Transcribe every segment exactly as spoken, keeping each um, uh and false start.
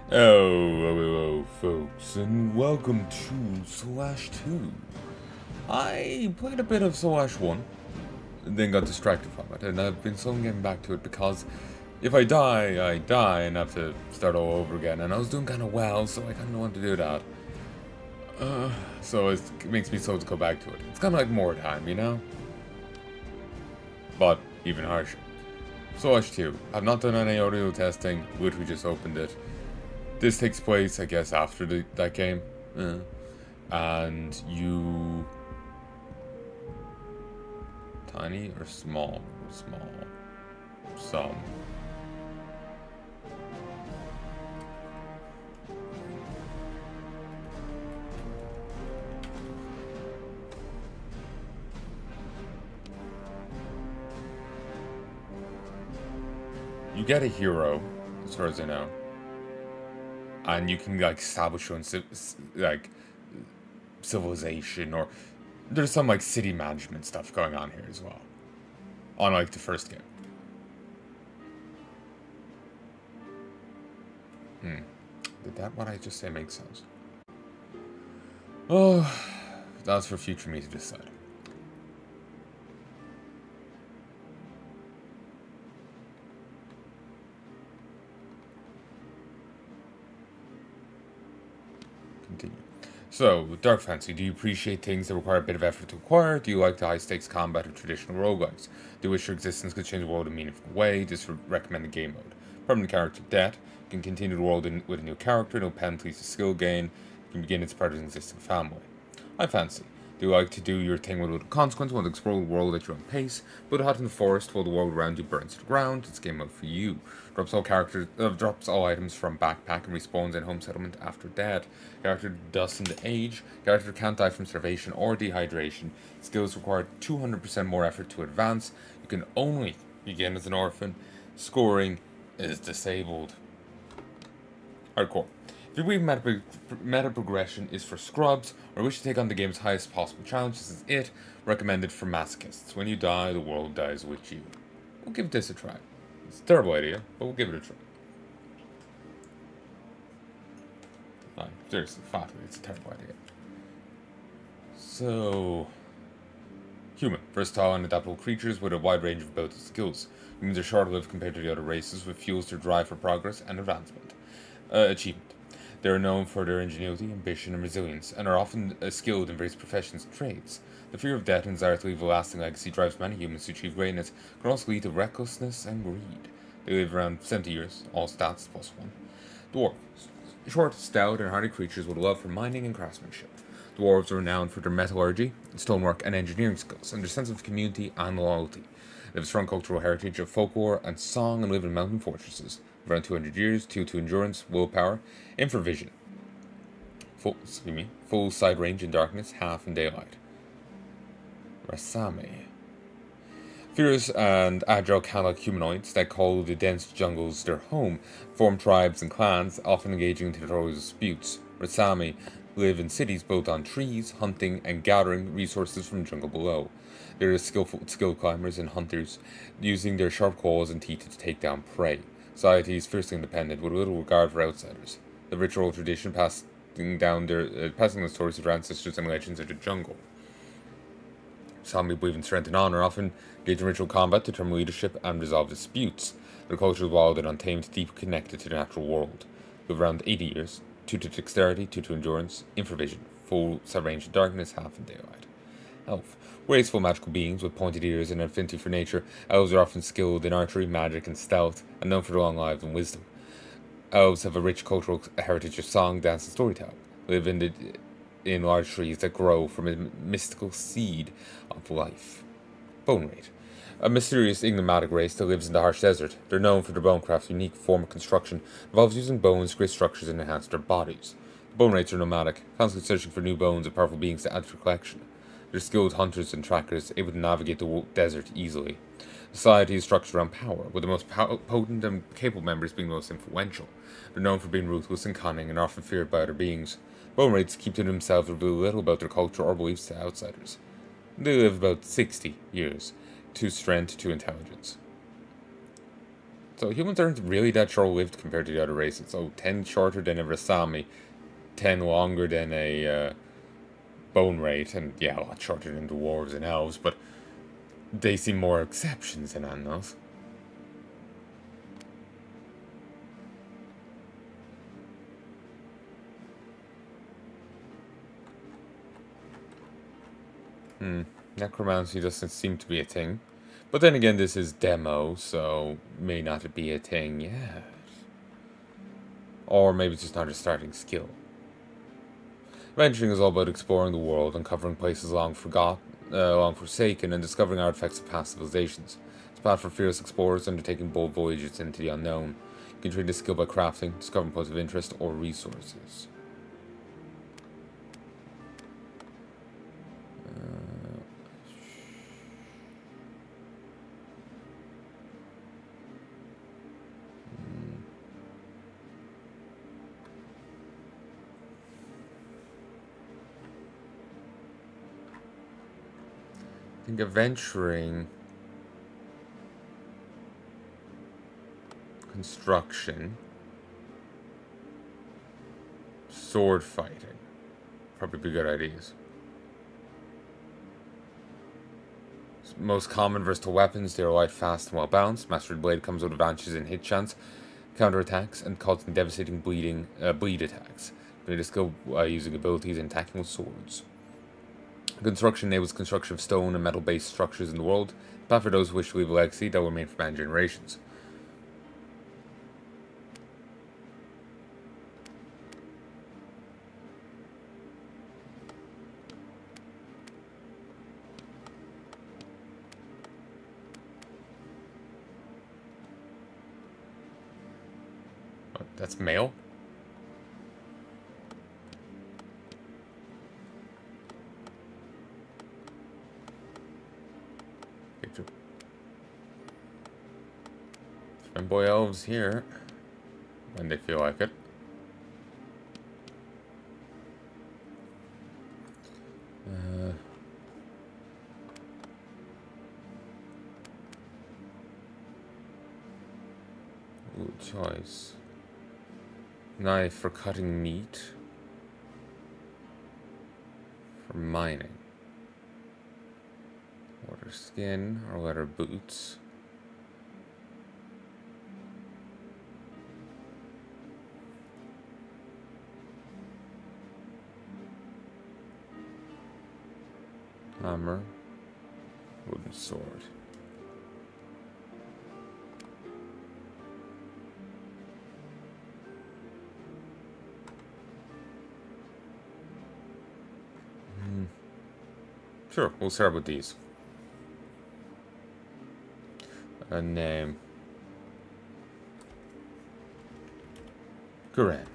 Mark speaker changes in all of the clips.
Speaker 1: Oh, hello, folks, and welcome to Soulash two. I played a bit of Soulash one, then got distracted from it, and I've been slowly getting back to it because if I die, I die and have to start all over again, and I was doing kind of well, so I kind of want to do that. Uh, so it makes me slow to go back to it. It's kind of like more time, you know? But even harsher. Soulash two. I've not done any audio testing, literally just opened it. This takes place, I guess, after the, that game. Uh, and you... Tiny or small? Small. Some. You get a hero, as far as I know. And you can like establish your own like civilization, or there's some like city management stuff going on here as well. Unlike the first game. Hmm. Did that what I just say make sense? Oh, that's for future me to decide. Continue. So, Dark Fantasy, do you appreciate things that require a bit of effort to acquire? Do you like the high-stakes combat of traditional roguelikes? Do you wish your existence could change the world in a meaningful way? This would recommend the game mode. Permanent character debt. You can continue the world in, with a new character, no penalties to skill gain. You can begin as part of an existing family. High Fantasy. Do you like to do your thing with little consequence, want to explore the world at your own pace, but hot in the forest while the world around you burns to the ground? It's game mode for you. Drops all characters, uh, drops all items from backpack and respawns in home settlement after death. Character doesn't age. Character can't die from starvation or dehydration. Skills require two hundred percent more effort to advance. You can only begin as an orphan. Scoring is disabled. Hardcore. If you believe meta, meta progression is for scrubs, or wish to take on the game's highest possible challenge, this is it. Recommended for masochists. When you die, the world dies with you. We'll give this a try. It's a terrible idea, but we'll give it a try. Like, seriously, fatally, it's a terrible idea. So... Human. Versatile and adaptable creatures with a wide range of abilities and skills. Humans are short-lived compared to the other races, which fuels their drive for progress and advancement. Uh, achievement. They are known for their ingenuity, ambition, and resilience, and are often uh, skilled in various professions and trades. The fear of death and desire to leave a lasting legacy drives many humans to achieve greatness, can also lead to recklessness and greed. They live around seventy years, all stats plus one. Dwarves. Short, stout, and hardy creatures with a love for mining and craftsmanship. Dwarves are renowned for their metallurgy, stonework, and engineering skills, and their sense of community and loyalty. They have a strong cultural heritage of folklore and song and live in mountain fortresses. Around two hundred years, two to endurance, willpower, infravision. Full, excuse me, full side range in darkness, half in daylight. Rasami. Fierce and agile cat-like humanoids that call the dense jungles their home, form tribes and clans, often engaging in territorial disputes. Rasami live in cities built on trees, hunting, and gathering resources from the jungle below. They are skillful, skilled climbers and hunters, using their sharp claws and teeth to take down prey. Society is fiercely independent, with little regard for outsiders. The ritual tradition passing down their uh, passing the stories of their ancestors and legends of the jungle. Sami believe in strength and honor, often engage in ritual combat to determine leadership and resolve disputes. Their culture is wild and untamed, deeply connected to the natural world. They live around eighty years, two to dexterity, two to endurance, infravision, full sub-range in darkness, half in daylight. Elf. Graceful magical beings with pointed ears and an affinity for nature, elves are often skilled in archery, magic, and stealth, and known for their long lives and wisdom. Elves have a rich cultural heritage of song, dance, and storytelling. They live in, the, in large trees that grow from a mystical seed of life. Bone Raid. A mysterious, enigmatic race that lives in the harsh desert. They're known for their bonecraft's unique form of construction, involves using bones to create structures and enhance their bodies. The Bone Raids are nomadic, constantly searching for new bones and powerful beings to add to their collection. They're skilled hunters and trackers, able to navigate the desert easily. Society is structured around power, with the most potent and capable members being the most influential. They're known for being ruthless and cunning, and are often feared by other beings. Bone Raids keep to themselves and reveal little about their culture or beliefs to outsiders. They live about sixty years, to strength to intelligence. So humans aren't really that short-lived compared to the other races. So ten shorter than a Rasami, ten longer than a uh, Bone Wraith, and yeah, a lot shorter than the dwarves and elves, but they seem more exceptions than animals. Hmm. Necromancy doesn't seem to be a thing. But then again, this is demo, so may not be a thing yet. Or maybe it's just not a starting skill. Venturing is all about exploring the world, uncovering places long forgotten, uh, long forsaken, and discovering artifacts of past civilizations. It's a path for fearless explorers undertaking bold voyages into the unknown. You can train this skill by crafting, discovering points of interest, or resources. I think adventuring, construction, sword fighting, probably be good ideas. Most common versatile weapons, they are light, fast, and well balanced. Mastered Blade comes with advantages in hit chance, counter attacks, and causing devastating bleeding, uh, bleed attacks. You need a skill uh, using abilities and attacking with swords. Construction enables construction of stone and metal-based structures in the world, but for those who wish to leave a legacy that will remain for many generations. Oh, that's mail? Fanboy elves here when they feel like it. Uh, ooh, choice. Knife for cutting meat. For mining. Water skin or leather boots. Hammer, wooden sword. Hmm. Sure, we'll start with these. A name. Kuren.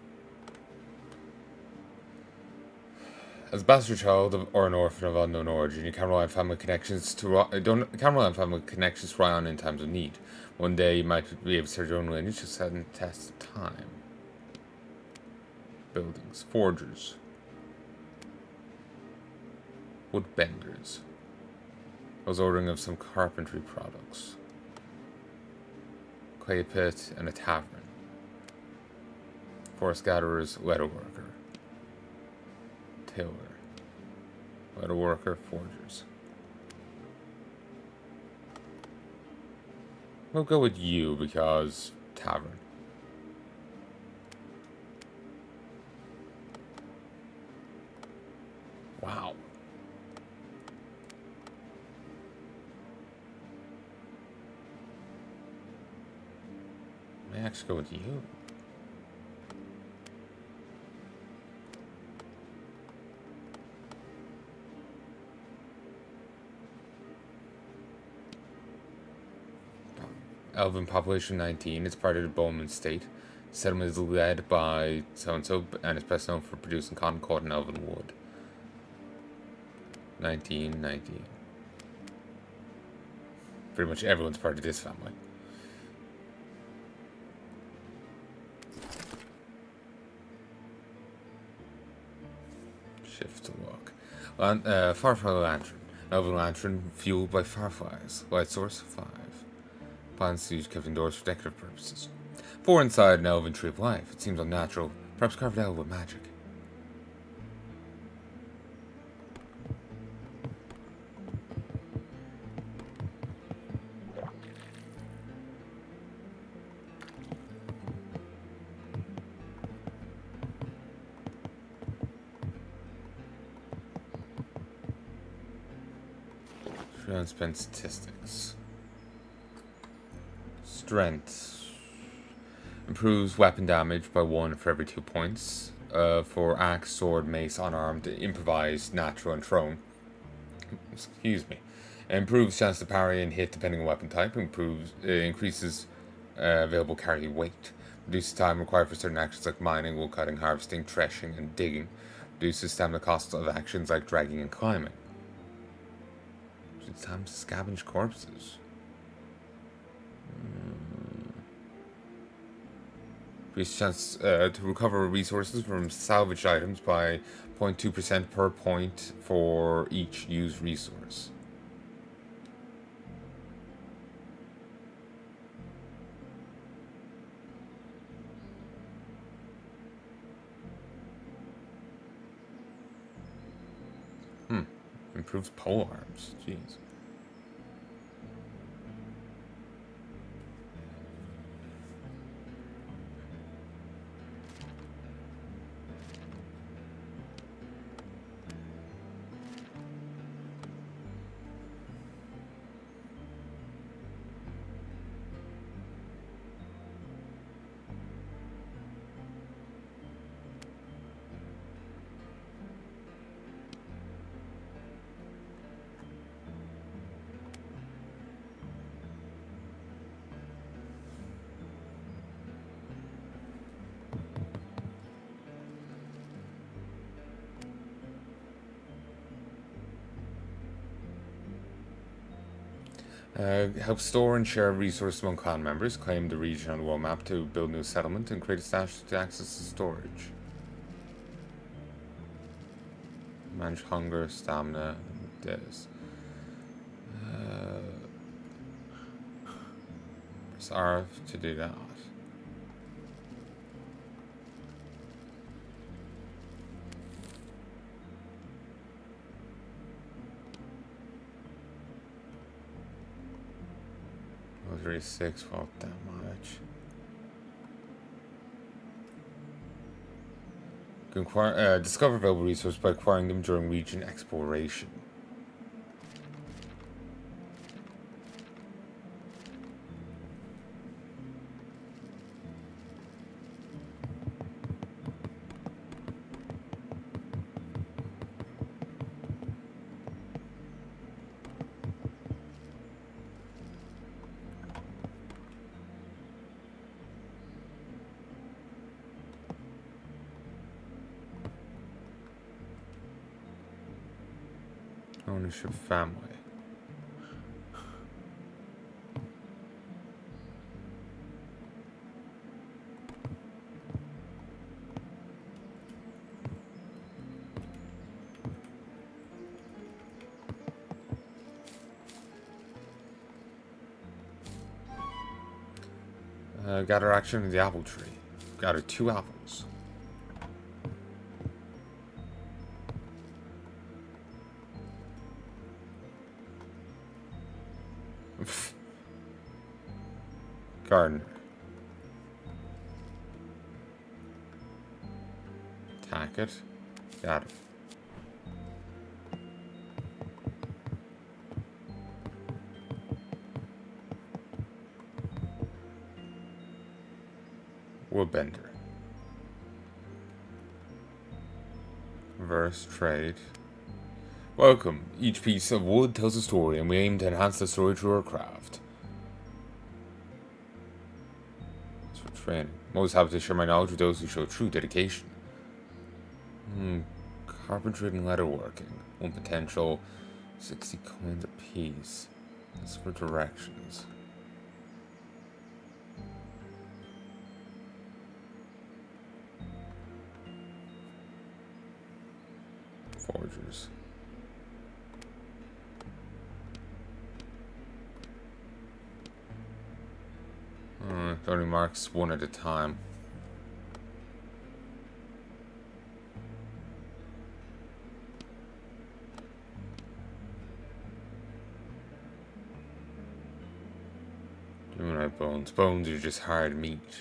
Speaker 1: As a bastard child of, or an orphan of unknown origin, you can rely on family connections to uh, don't can rely on family connections to rely on in times of need. One day you might be able to start your own lineage, just set the test of time. Buildings, forgers, woodbenders. I was ordering of some carpentry products. Clay pit and a tavern. Forest gatherers, leather worker. Tailor. Leather worker, forgers. We'll go with you because tavern. Wow. May I actually go with you? Elven population nineteen. It's part of the Bowman state. Settlement is led by so-and-so and is best known for producing cotton, cord, and elven wood. nineteen, nineteen. Pretty much everyone's part of this family. Shift to walk. Lan uh, Firefly Lantern. Elven lantern fueled by fireflies. Light source five. Plants used kept indoors for decorative purposes. Four inside an elven tree of life. It seems unnatural, perhaps carved out with magic. Unspent statistics. Strength. Improves weapon damage by one for every two points. Uh, for axe, sword, mace, unarmed, improvised, natural, and thrown. Excuse me. Improves chance to parry and hit depending on weapon type. Improves, uh, increases uh, available carry weight. Reduces time required for certain actions like mining, wool cutting, harvesting, threshing, and digging. Reduces stamina costs of actions like dragging and climbing. It's time to scavenge corpses. Hmm. Increase chance uh, to recover resources from salvaged items by zero point two percent per point for each used resource. Hmm. Improves pole arms. Jeez. Uh, help store and share resources among clan members, claim the region on the world map to build new settlement, and create a stash to access the storage. Manage hunger, stamina, and this. Uh, press R to do that. thirty-six, well, that much. You can acquire, uh, discover available resources by acquiring them during region exploration. Ownership family. Uh, gather action in the apple tree. Gather two apples. Gardener. Attack it. Got it. Woodbender. Verse trade. Welcome. Each piece of wood tells a story, and we aim to enhance the story through our craft. That's for training. I'm always happy to share my knowledge with those who show true dedication. Hmm. Carpentry and leatherworking. One potential. sixty coins apiece. That's for directions. Forgers. It only marks one at a time. Humanoid bones. Bones are just hard meat.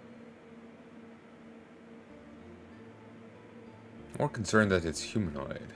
Speaker 1: More concerned that it's humanoid.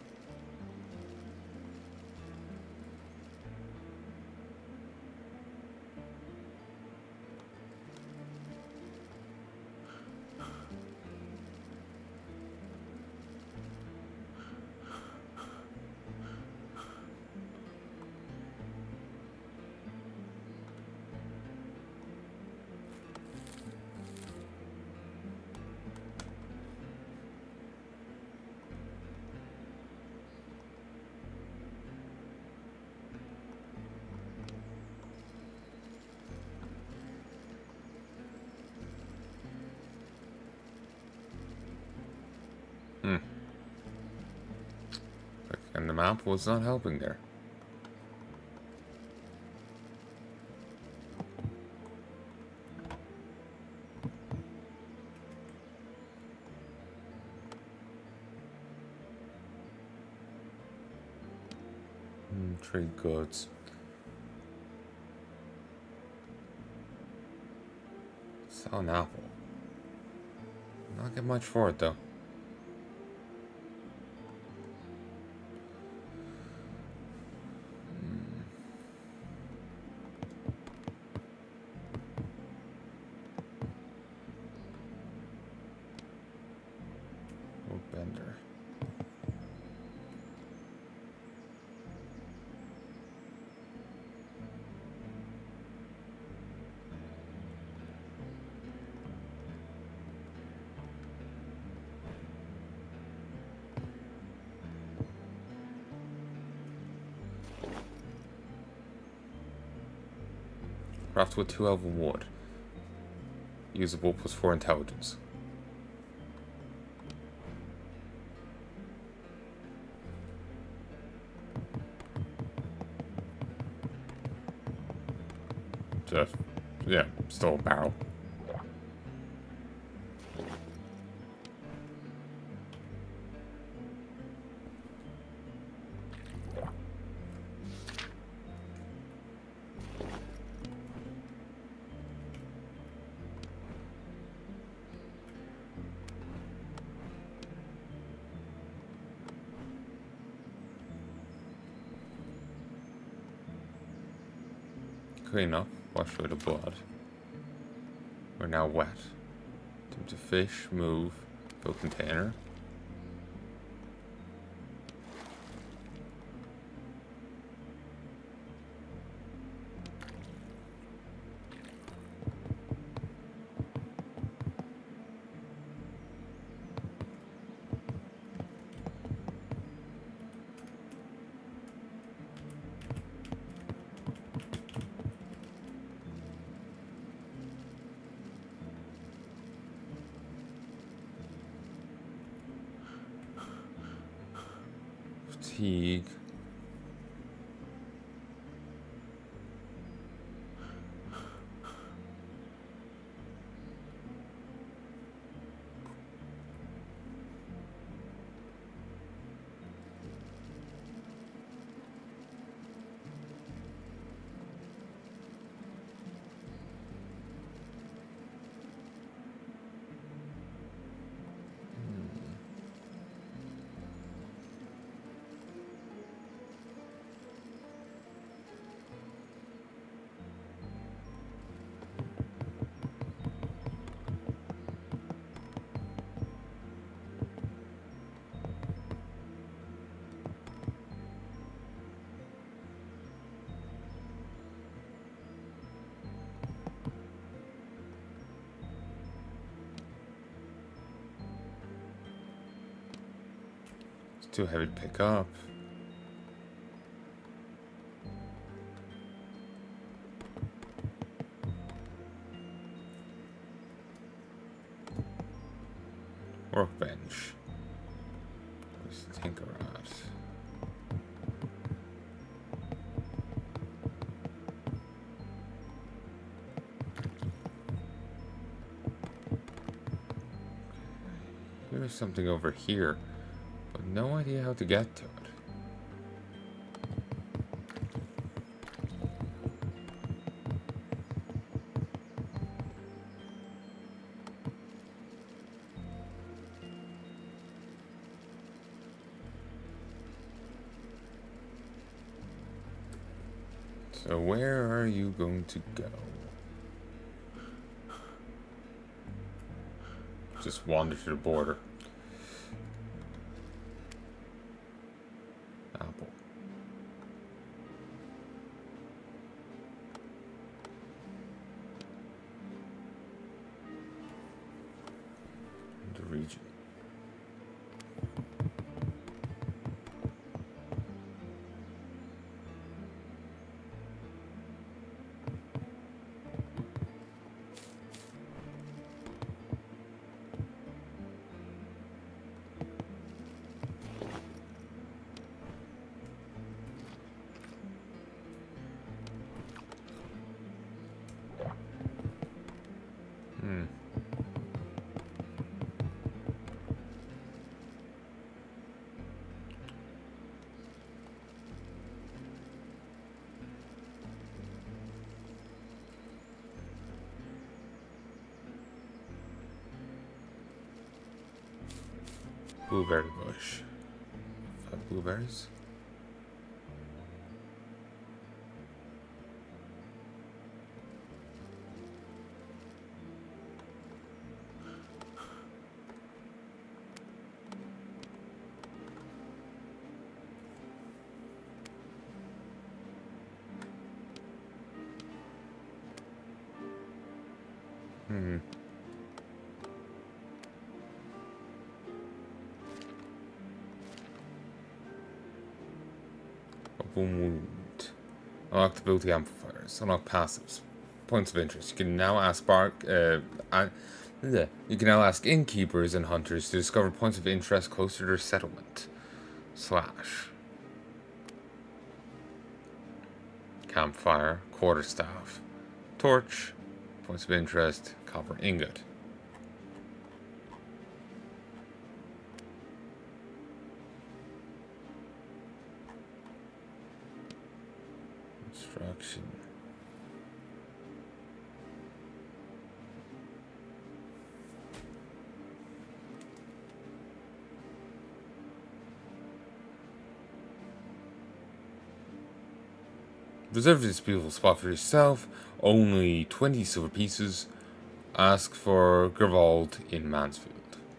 Speaker 1: Hmm. And the map was not helping there. Hmm, trade goods. Sell an apple. Not get much for it though. Bender. Craft with two elven wood. Usable plus four intelligence. Just, yeah, still a barrel. Clean up. Wash away the blood. We're now wet. Time to fish, move, fill container. Fatigue. It's too heavy to pick up. Workbench. Where's the tinker at? Here's something over here, but no idea how to get to it. So where are you going to go? Just wander to the border. Apple. The region. Hmm. Blueberry bush. Five blueberries. Hmm. Open wound. Unlock ability amplifiers. Unlock passives. Points of interest. You can now ask bark. Uh, uh, you can now ask innkeepers and hunters to discover points of interest closer to their settlement. Slash. Campfire. Quarterstaff. Torch. Points of interest. Copper ingot. Instruction. Reserve this beautiful spot for yourself. Only twenty silver pieces. Ask for Gervald in Mansfield.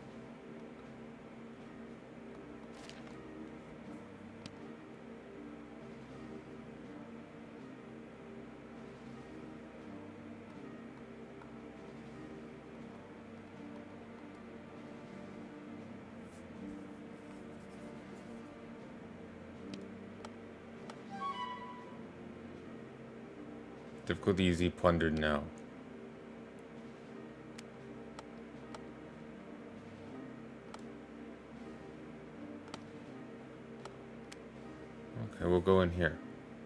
Speaker 1: Difficulty easy, plundered now. Okay, we'll go in here.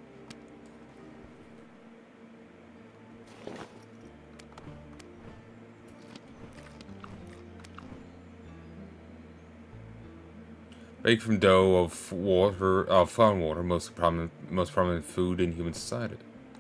Speaker 1: Baked from dough of water, of flour and water, most prominent, most prominent food in human society.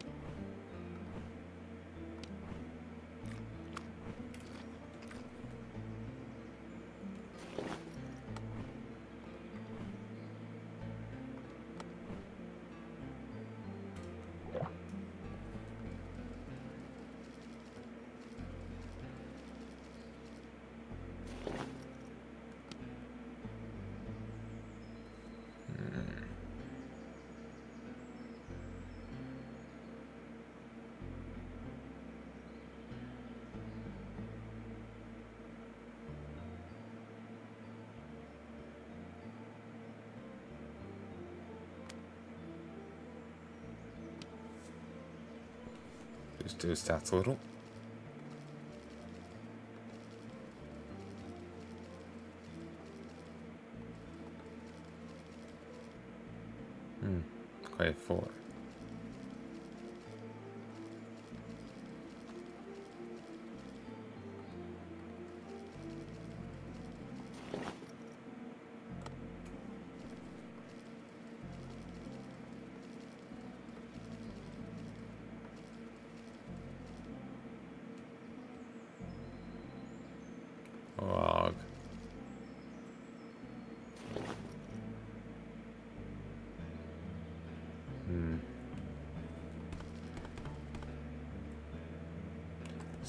Speaker 1: Just do his stats a little. Hmm. Okay, four.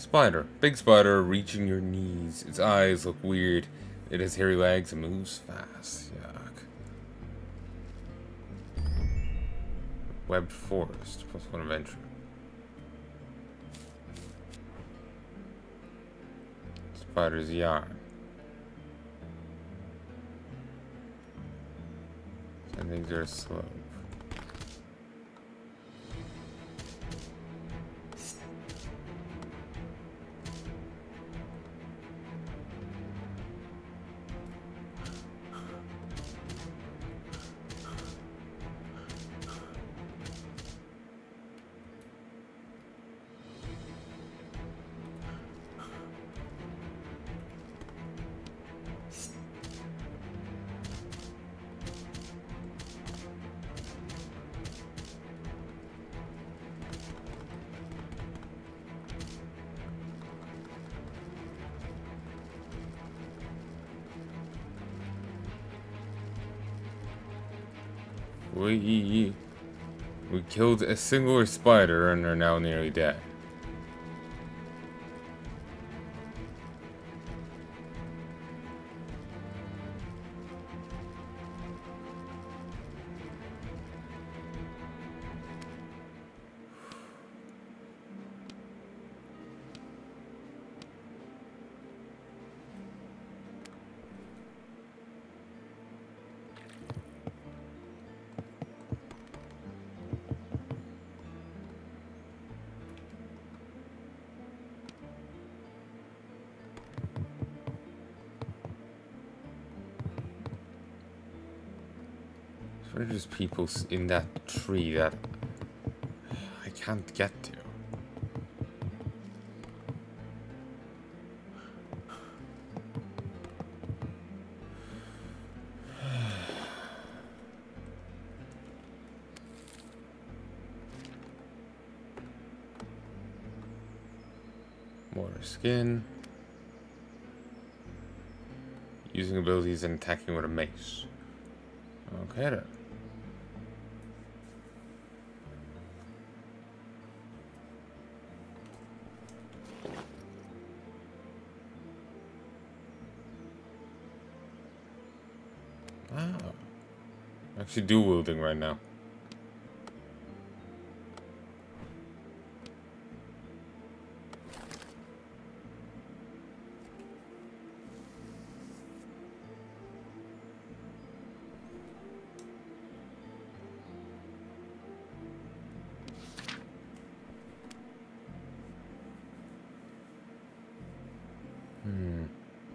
Speaker 1: Spider. Big spider reaching your knees. Its eyes look weird. It has hairy legs and moves fast. Yuck. Webbed forest. Plus one adventure. Spider's yarn. And things are slow. We we killed a singular spider and are now nearly dead. There are just people in that tree that I can't get to. More skin. Using abilities and attacking with a mace. Okay then. Ah. Actually dual wielding right now. Hmm.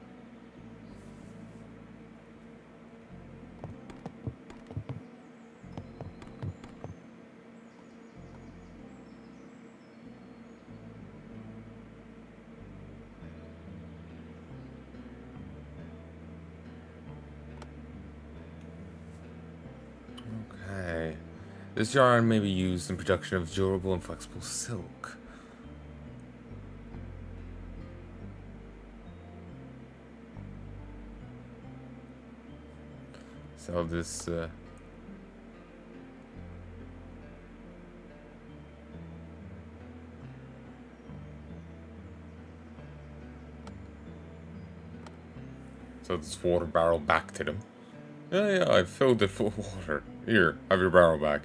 Speaker 1: Okay. This yarn may be used in production of durable and flexible silk. So this uh, so this water barrel back to them. Yeah, yeah, I filled it full of water. Here, have your barrel back.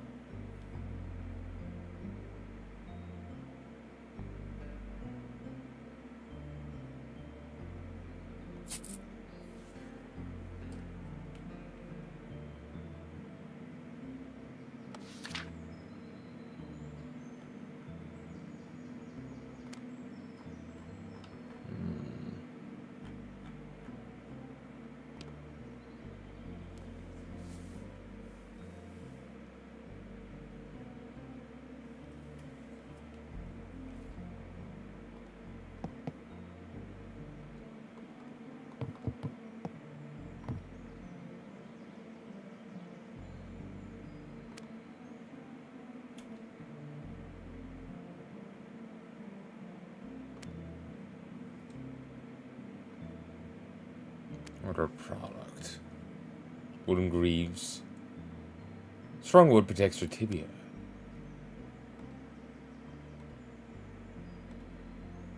Speaker 1: Other product. Wooden greaves. Strong wood protects your tibia.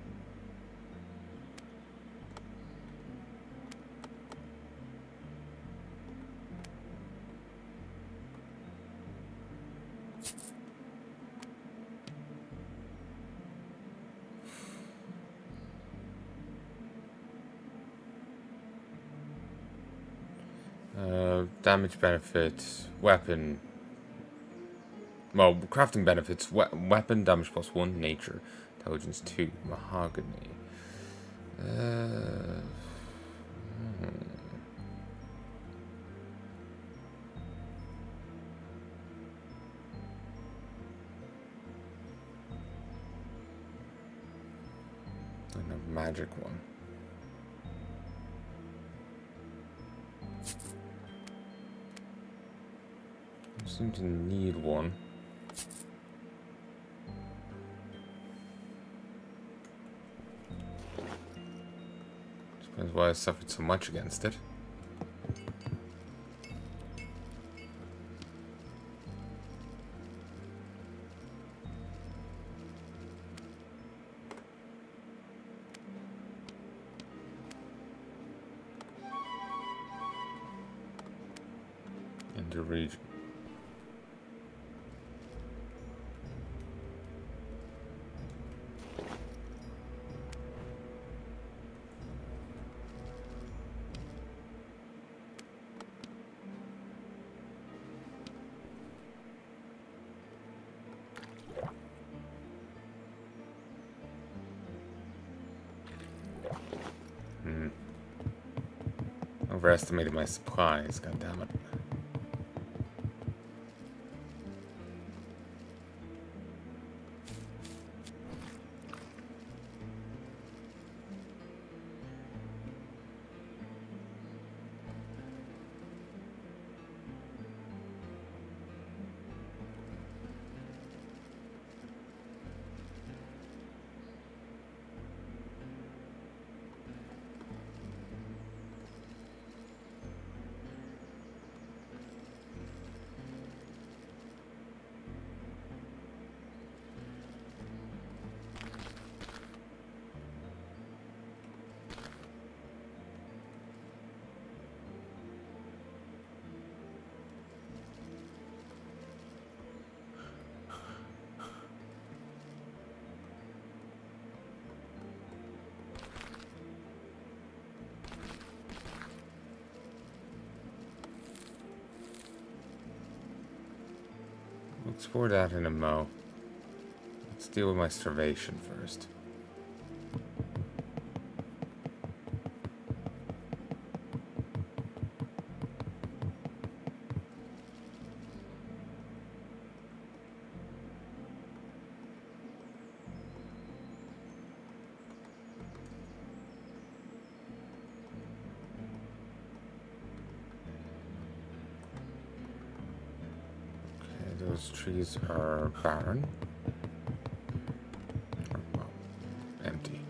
Speaker 1: Uh, damage benefit, weapon. Well, crafting benefits, we weapon damage plus one, nature, intelligence two, mahogany. Uh, hmm. And a magic one. I seem to need one. Depends why I suffered so much against it. In the region. Hmm. Overestimated my supplies, god damn it. We'll explore that in a mo. Let's deal with my starvation first. Those trees are barren. Or, well, empty.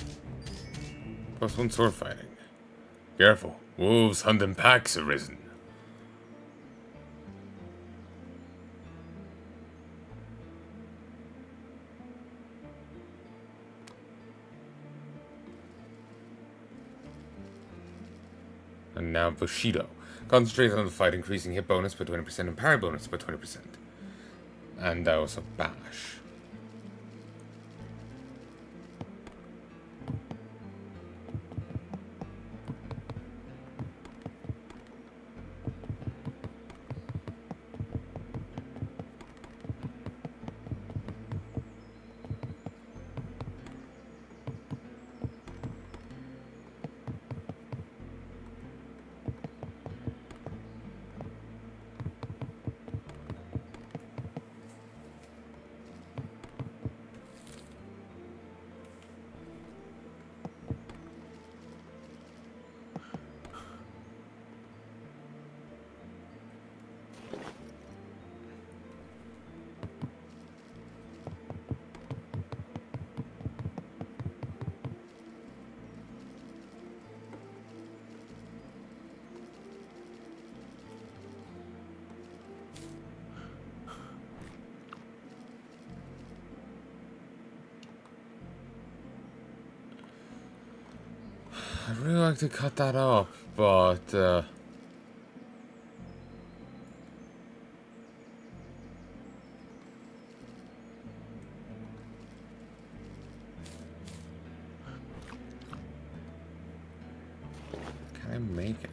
Speaker 1: Plus one sword fighting. Careful, wolves hunt in packs have risen. And now Bushido. Concentrates on the fight, increasing hit bonus by twenty percent and parry bonus by twenty percent. And also Bash. I'd really like to cut that up, but uh, can I make it?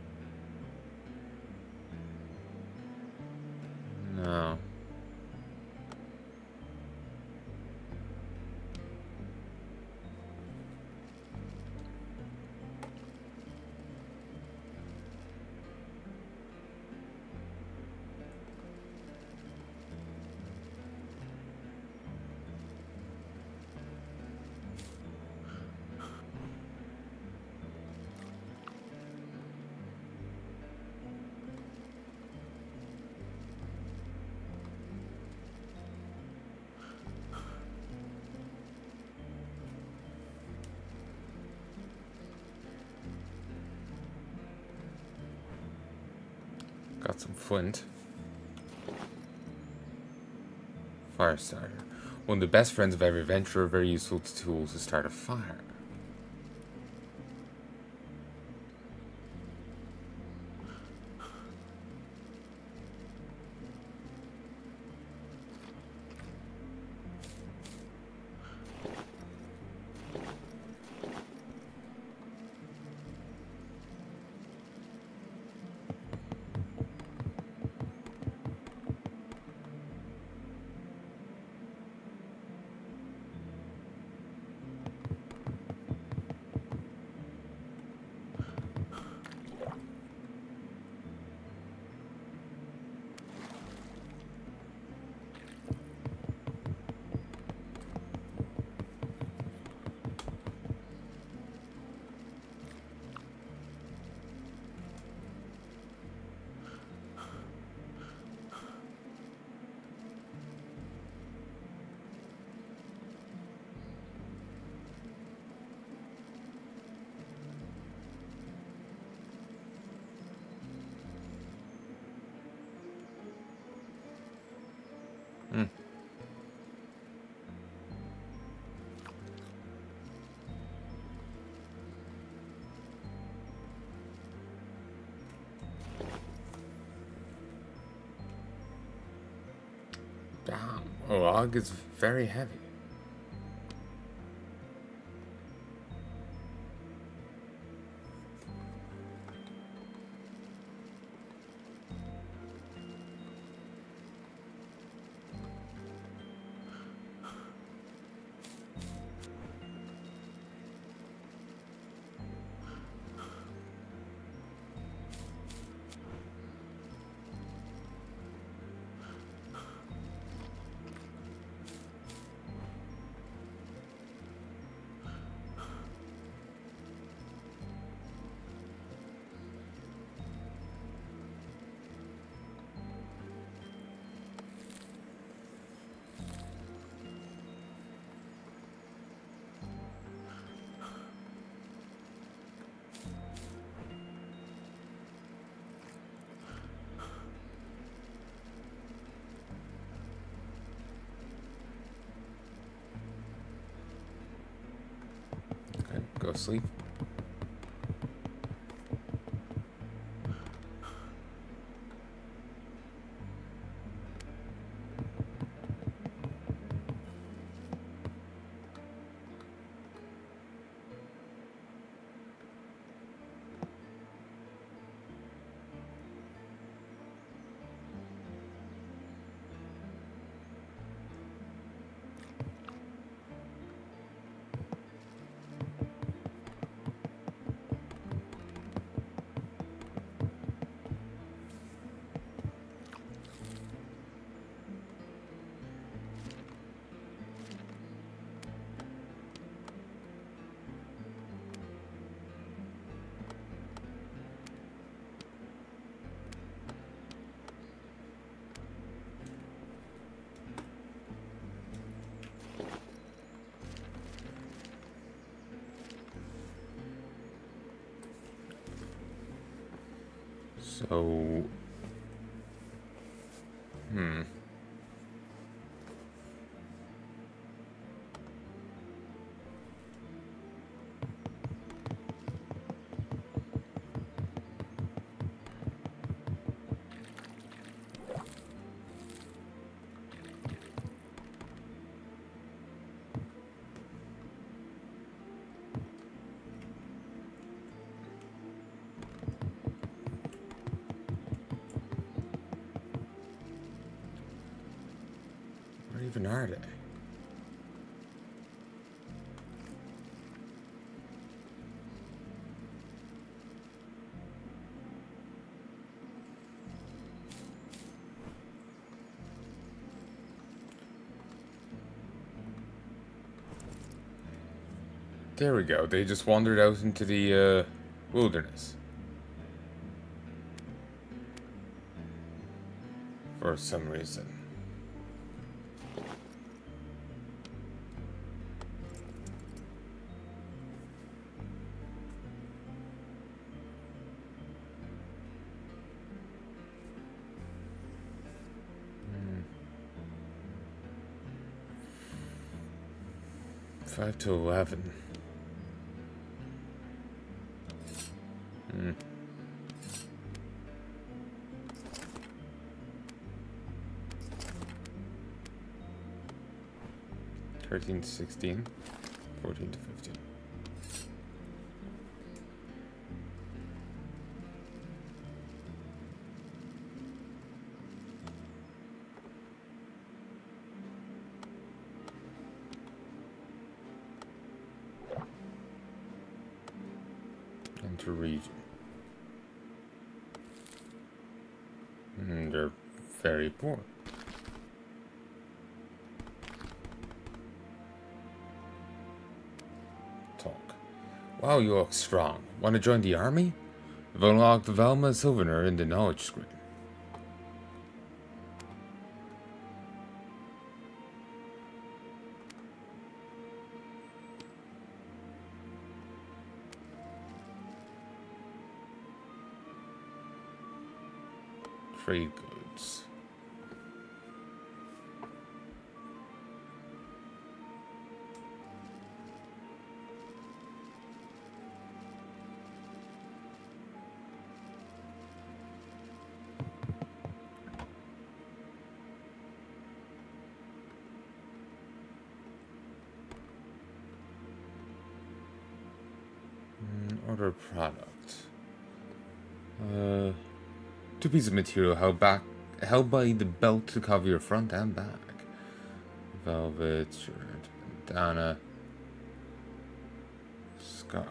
Speaker 1: No. Got some flint. Fire starter. One of the best friends of every adventurer, very useful tool to start a fire. Hmm. Damn, a log is very heavy. Go sleep. So... Hmm. Where even are they? There we go. They just wandered out into the uh, wilderness. For some reason. Five to eleven. Hmm. Thirteen to sixteen. Fourteen to fifteen. Enter region. Mm, they're very poor. Talk. Wow, you look strong. Want to join the army? You've unlocked the Velma souvenir in the knowledge screen. Trade goods. Mm, order product. Uh... Two pieces of material held back, held by the belt to cover your front and back. Velvet shirt, bandana, scarf.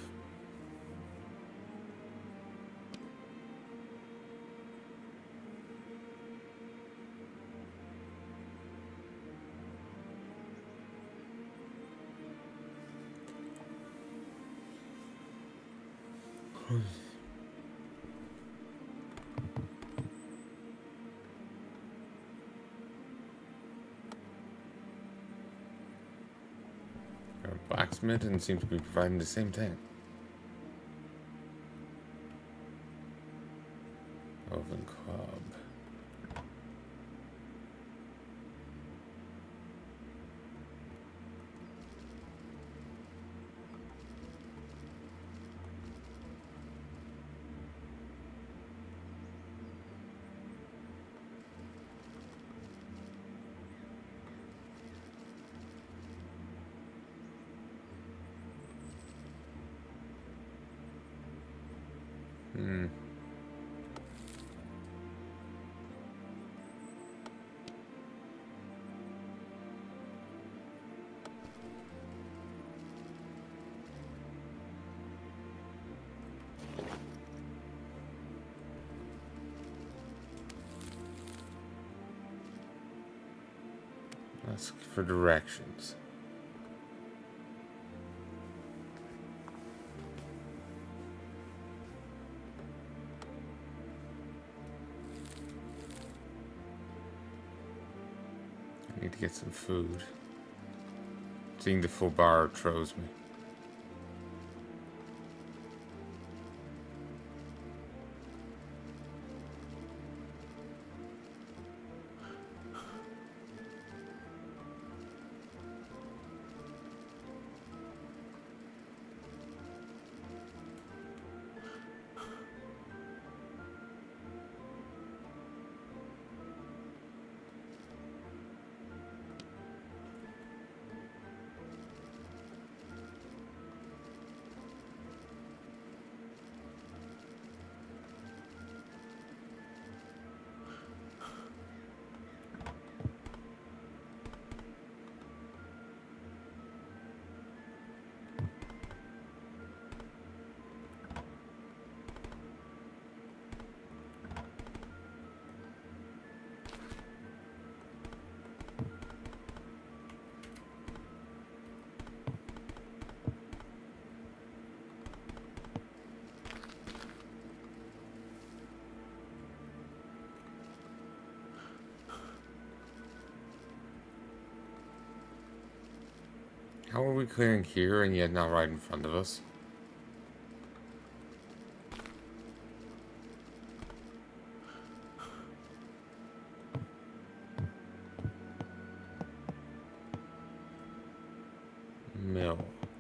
Speaker 1: Blacksmith and seems to be providing the same thing. Oven club. Hmm. Ask for directions. I need to get some food. Seeing the full bar throws me. we clearing here and yet not right in front of us? Mill.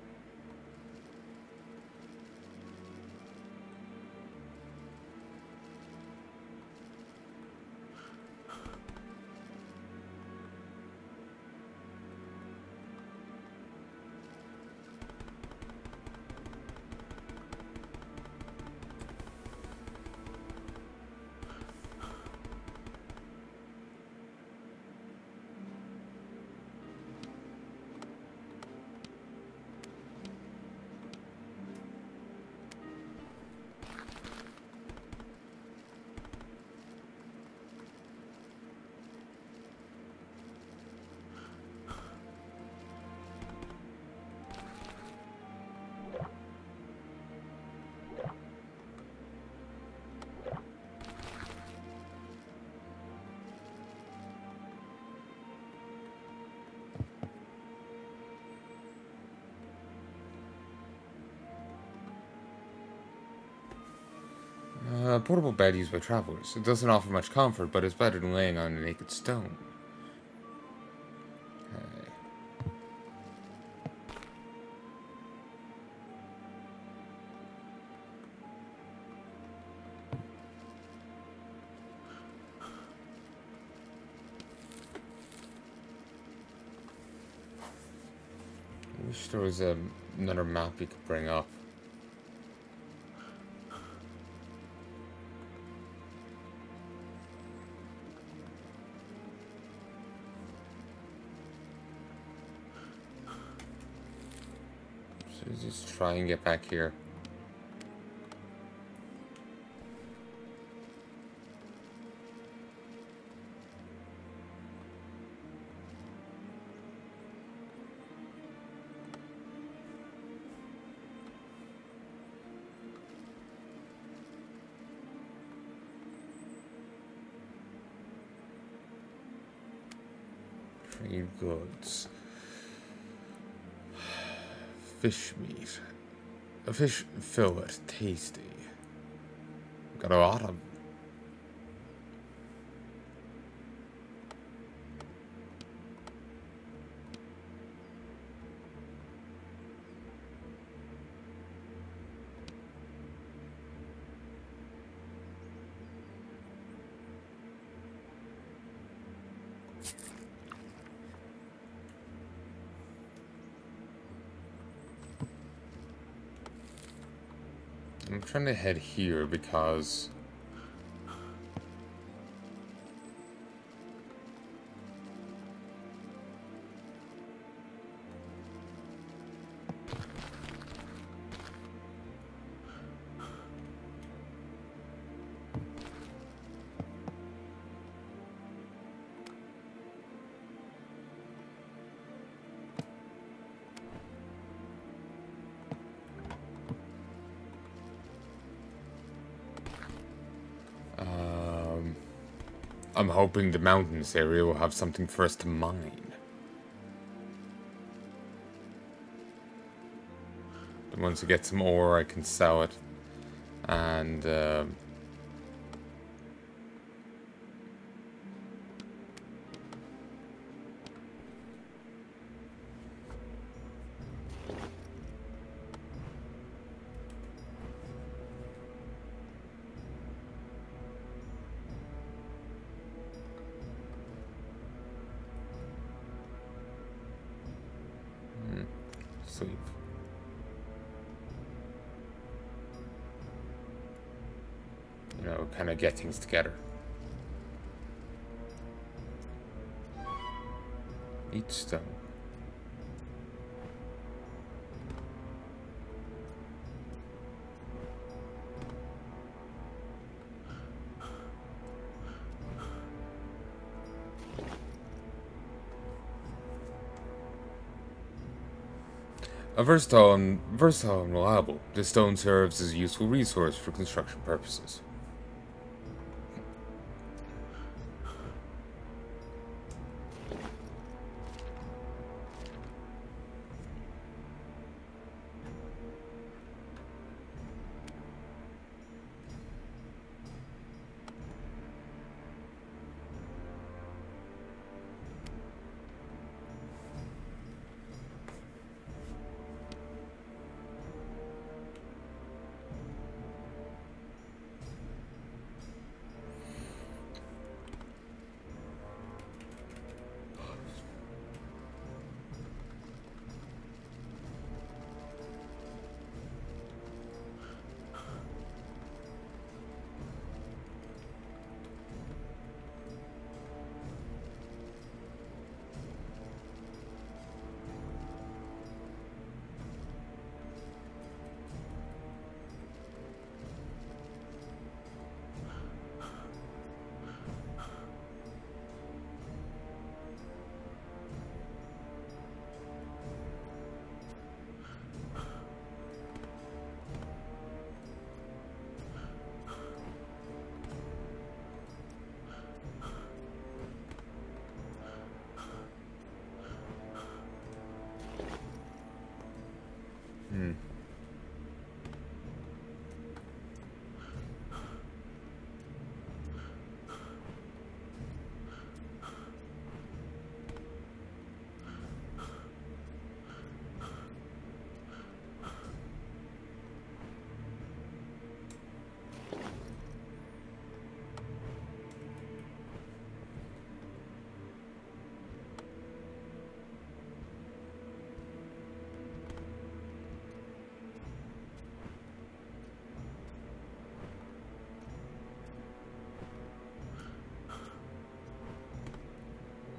Speaker 1: A portable bed used by travelers. It doesn't offer much comfort, but it's better than laying on a naked stone. Okay. I wish there was a, another map we could bring up. Just try and get back here. Trade goods. Fish meat. A fish fillet, tasty. Got a lot of. I'm trying to head here because I'm hoping the mountains area will have something for us to mine. And once I get some ore, I can sell it. And, uh, sleep. You know, kind of get things together. Eat stone. A versatile and, versatile and reliable, this stone serves as a useful resource for construction purposes.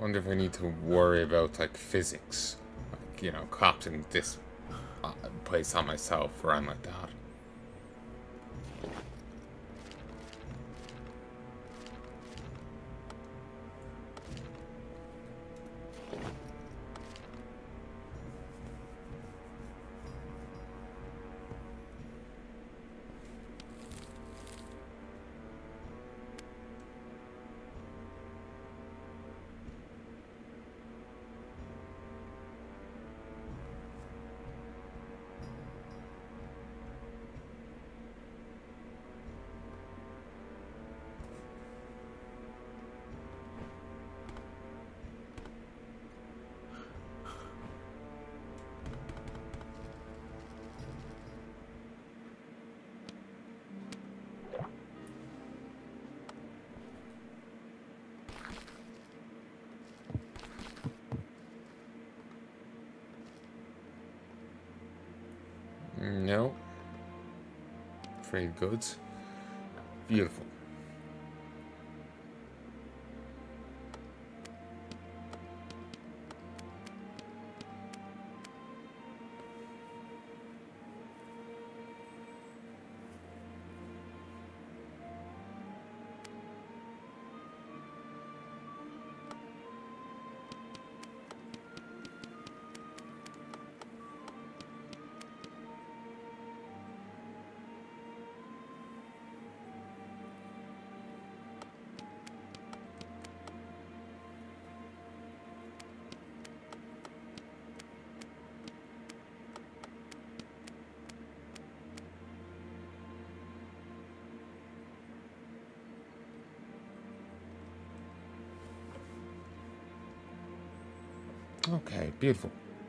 Speaker 1: wonder if I need to worry about like physics, like, you know, crafting this uh, place on myself or anything like that. No. Trade goods. Beautiful. Okay, beautiful.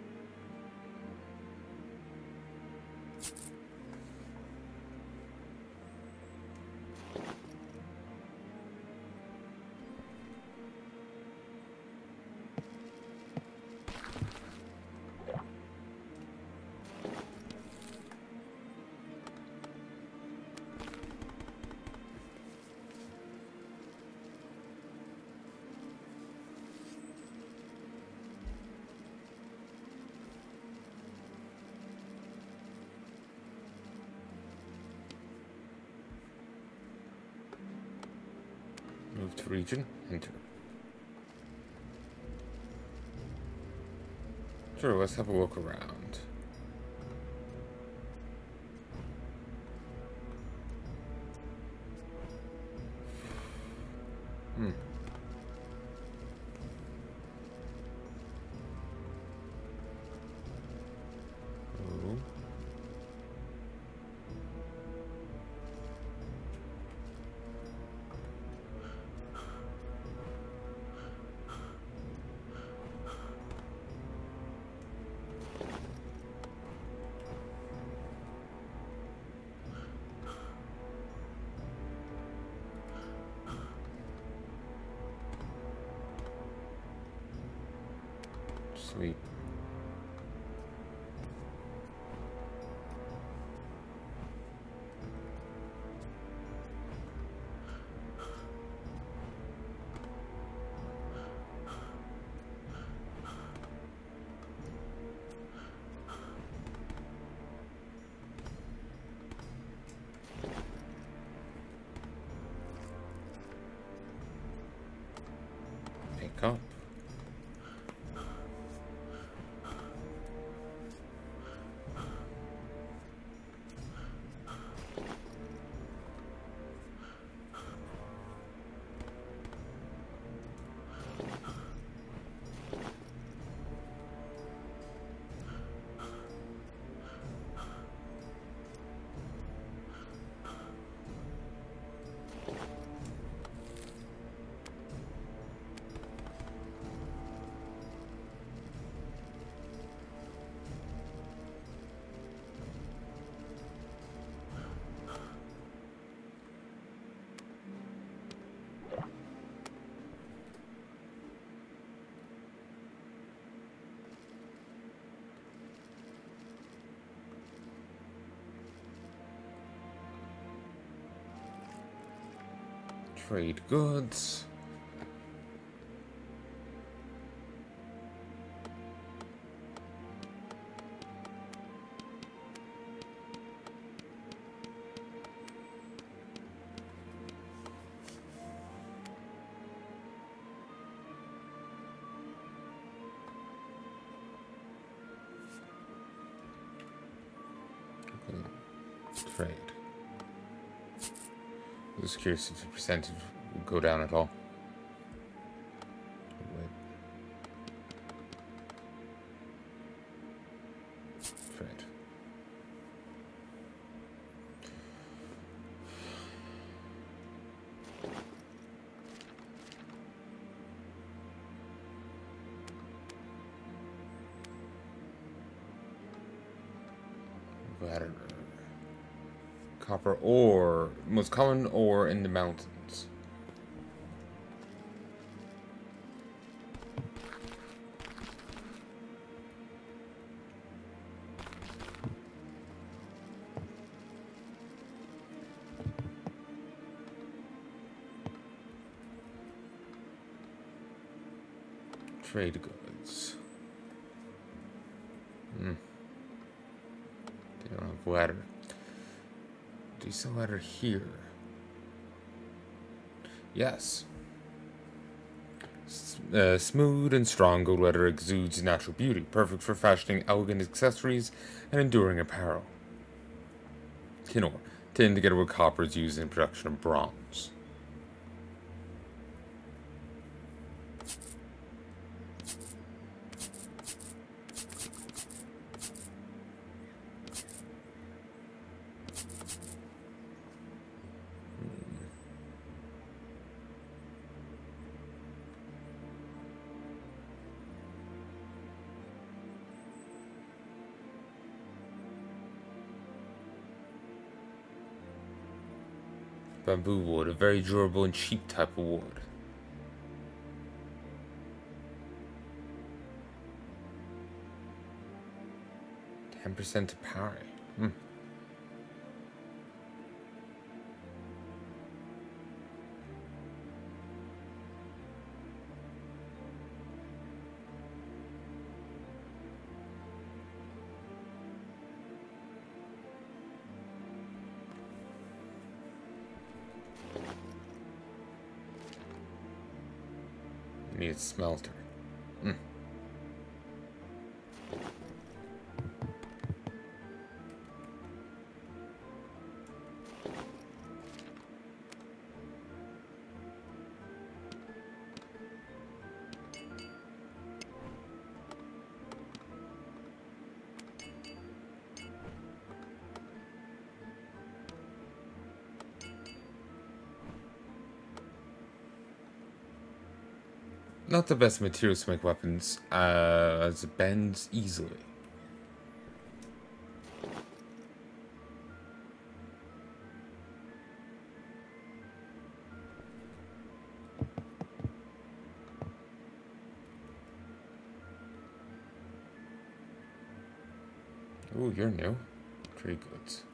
Speaker 1: Move to region, enter. Sure, let's have a look around. Hmm. Oh. Sweet. Pick up. Trade goods. Trade. I was curious if the percentage would go down at all. Wait. Trade. Ladder. Copper ore. Most common ore in the mountains. Trade goods. Hmm. They don't have ladder. Do you sell ladder here? Yes. S uh, smooth and strong gold leather exudes natural beauty, perfect for fashioning elegant accessories and enduring apparel. Tin ore. Tin together with copper is used in the production of bronze. Bamboo wood, a very durable and cheap type of wood. ten percent to parry. Hmm. Need a smelter. Mm. Not the best materials to make weapons, uh, as it bends easily. Ooh, you're new. Trade goods.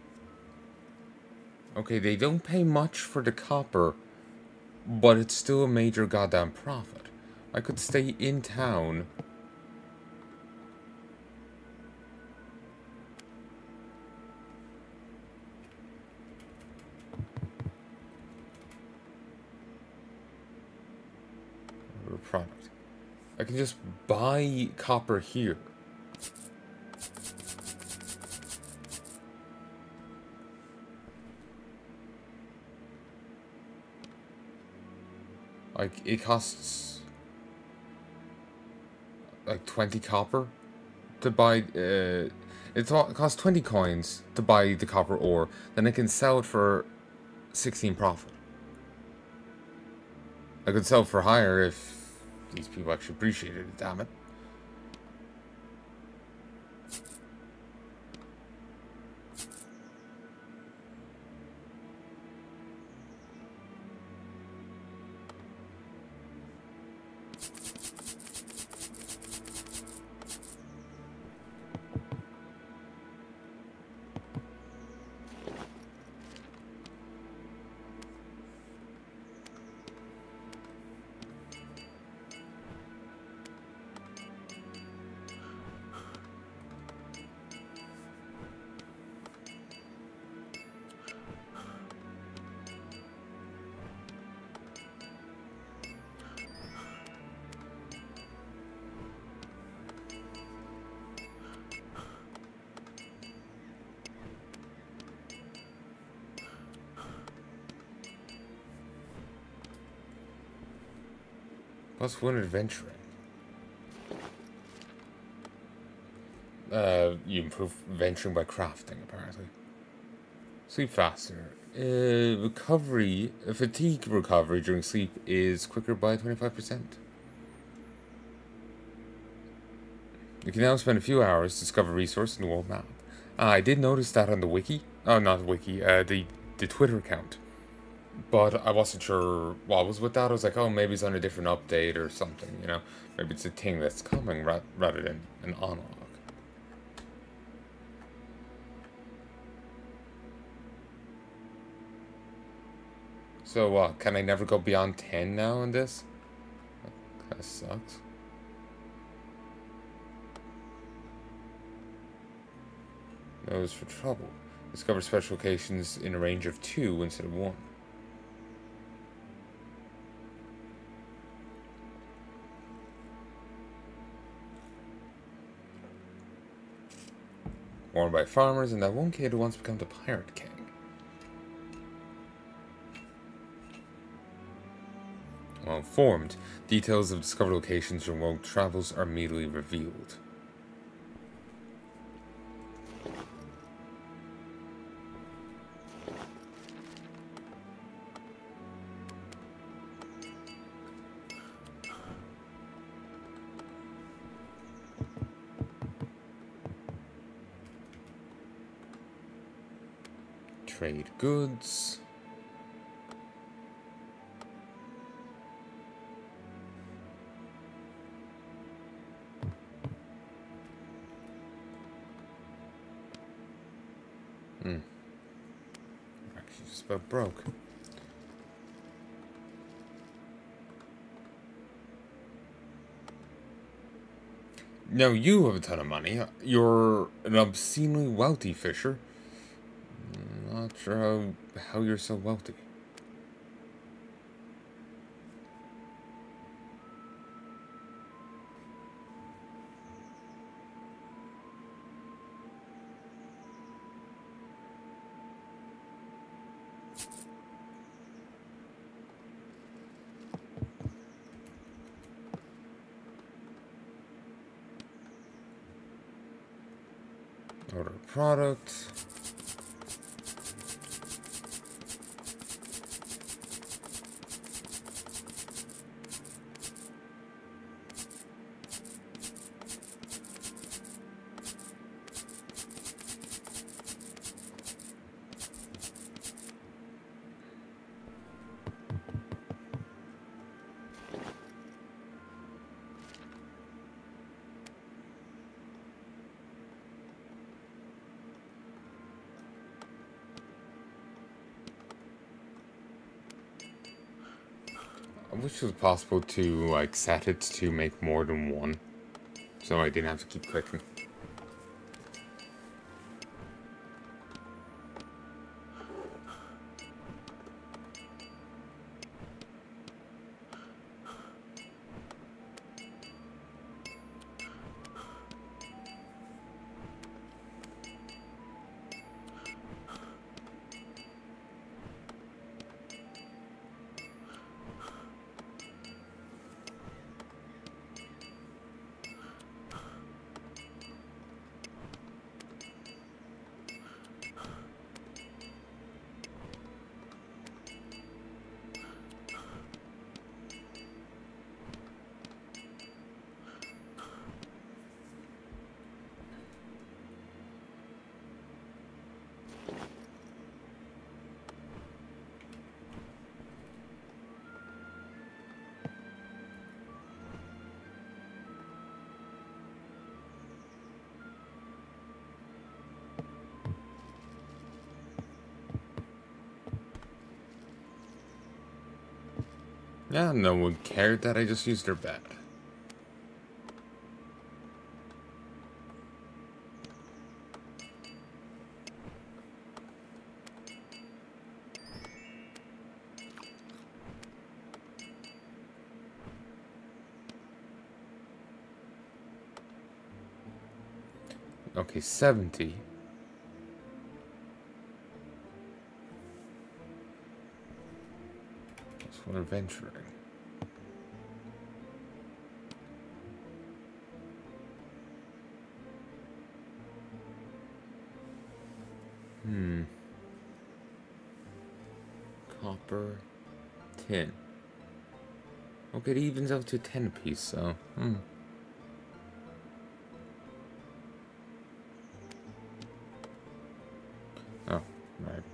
Speaker 1: Okay, they don't pay much for the copper, but it's still a major goddamn profit. I could stay in town. Or product. I can just buy copper here. Like, it costs like twenty copper to buy, uh, it costs twenty coins to buy the copper ore, then I can sell it for sixteen profit. I could sell for higher if these people actually appreciated it, damn it. What's one adventuring? Uh, you improve venturing by crafting, apparently. Sleep faster. Uh, recovery, uh, fatigue recovery during sleep is quicker by twenty-five percent. You can now spend a few hours to discover resources in the world map. Ah, I did notice that on the wiki. Oh, not the wiki, uh, the, the Twitter account. But I wasn't sure what was with that. I was like, oh, maybe it's on a different update or something, you know? Maybe it's a thing that's coming ra rather than an analog. So what, uh, can I never go beyond ten now in this? That sucks. Nose for trouble. Discover special locations in a range of two instead of one. Worn by farmers and that one kid who wants to become the Pirate King. Well informed, details of discovered locations during rogue travels are immediately revealed. Trade goods. Hmm. Actually, just about broke. Now you have a ton of money. You're an obscenely wealthy fisher. Not sure how how you're so wealthy. Order product. I wish it was possible to like set it to make more than one, so I didn't have to keep clicking. Yeah, no one cared that I just used their bed. Okay, seventy. That's for adventuring. copper, tin. Okay, it evens out to ten apiece, so, hmm. Oh, right.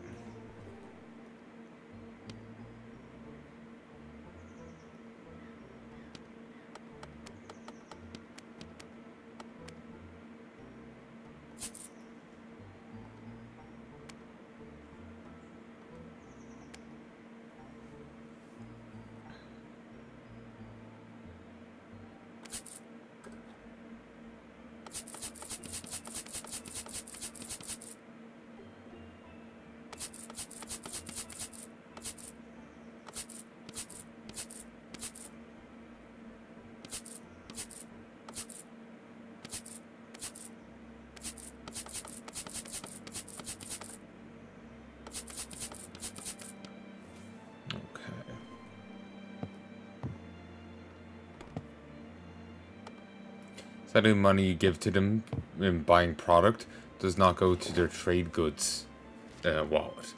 Speaker 1: So the money you give to them in buying product does not go to their trade goods uh, wallet.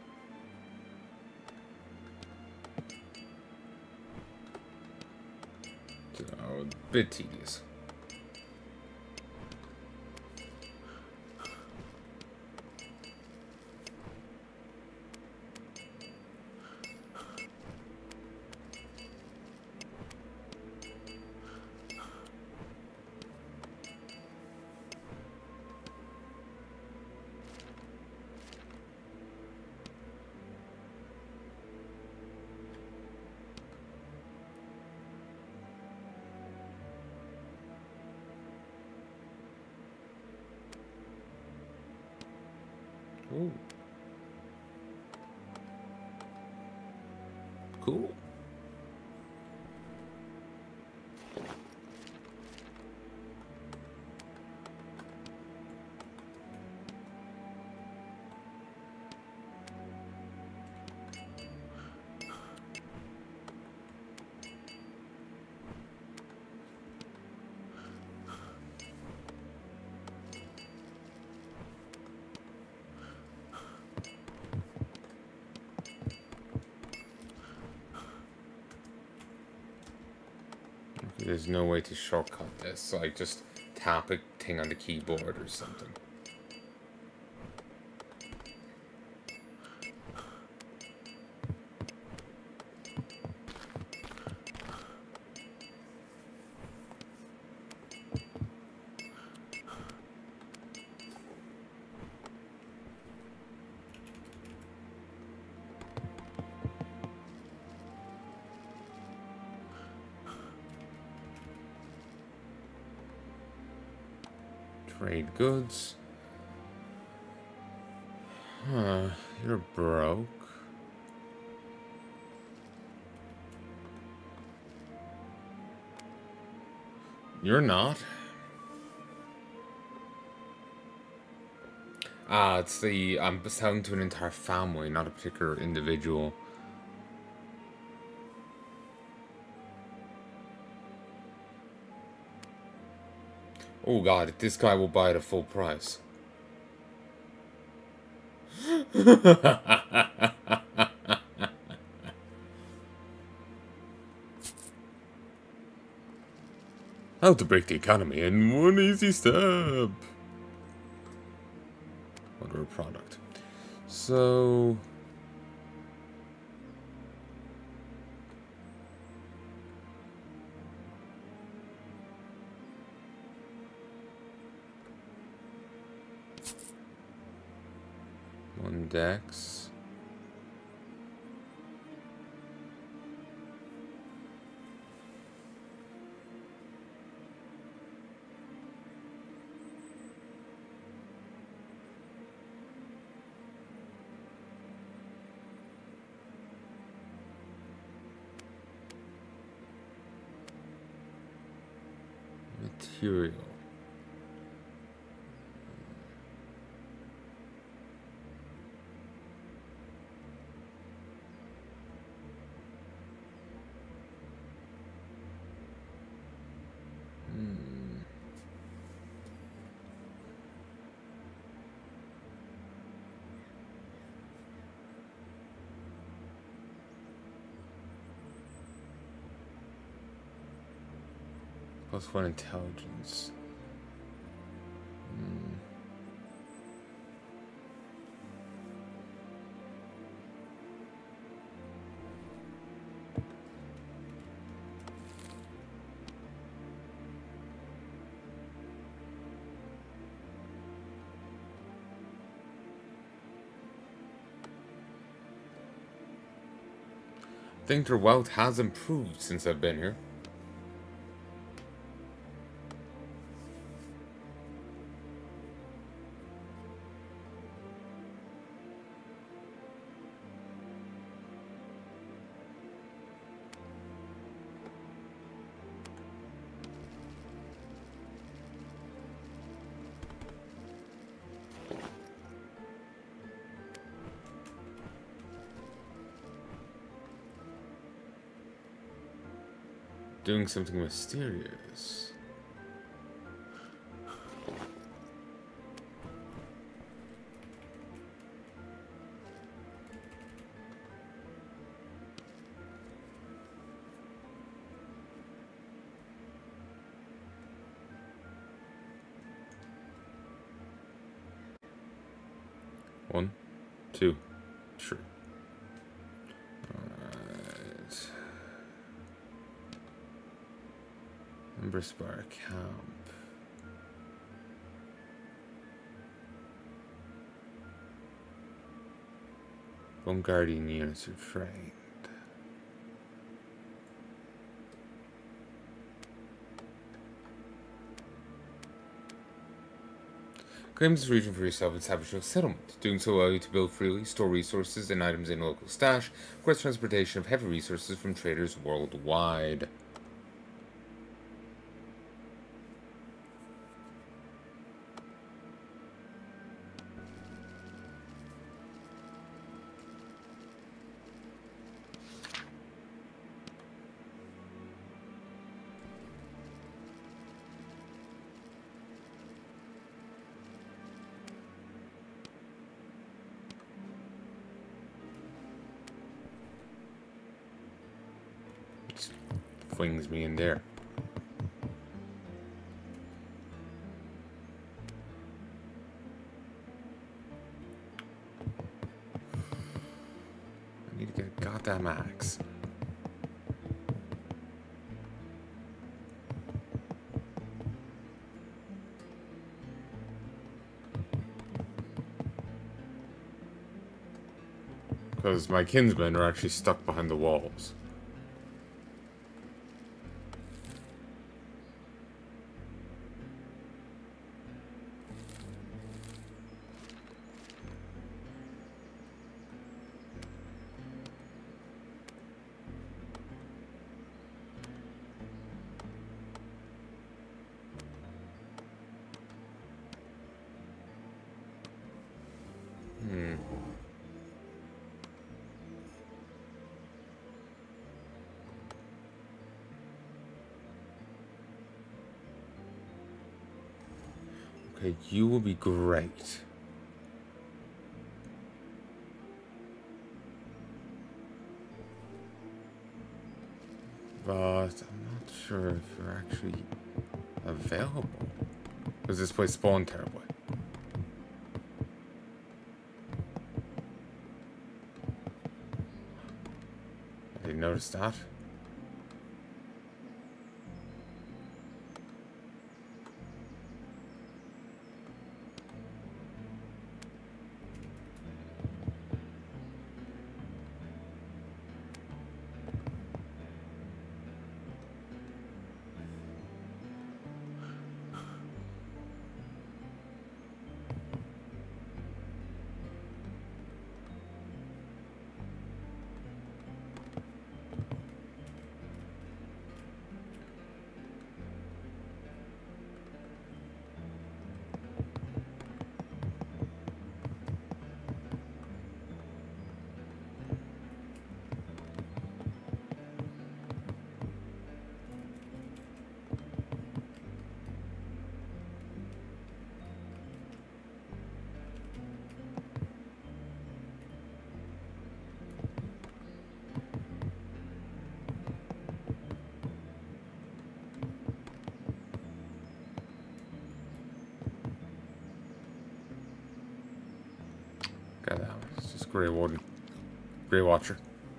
Speaker 1: So, a bit tedious. Ooh. Cool. There's no way to shortcut this, like just tap a thing on the keyboard or something. Trade goods. Huh, you're broke. You're not. Ah, it's the... I'm selling to an entire family, not a particular individual. Oh god, this guy will buy it at full price. How to break the economy in one easy step. Order a product. So... One dex. Material. Plus one intelligence. Hmm. I think their wealth has improved since I've been here. Doing something mysterious. One, two, three. Alright. Number Spire Camp. One guardian units are trained. Claim this region for yourself and establish a settlement. Doing so allows you to build freely, store resources and items in a local stash, request transportation of heavy resources from traders worldwide. Flings me in there. I need to get a goddamn axe. Because my kinsmen are actually stuck behind the walls. Hmm. Okay, you will be great. But I'm not sure if you're actually available. Because this place spawned terribly. I didn't notice that. Grey Warden. Grey Watcher.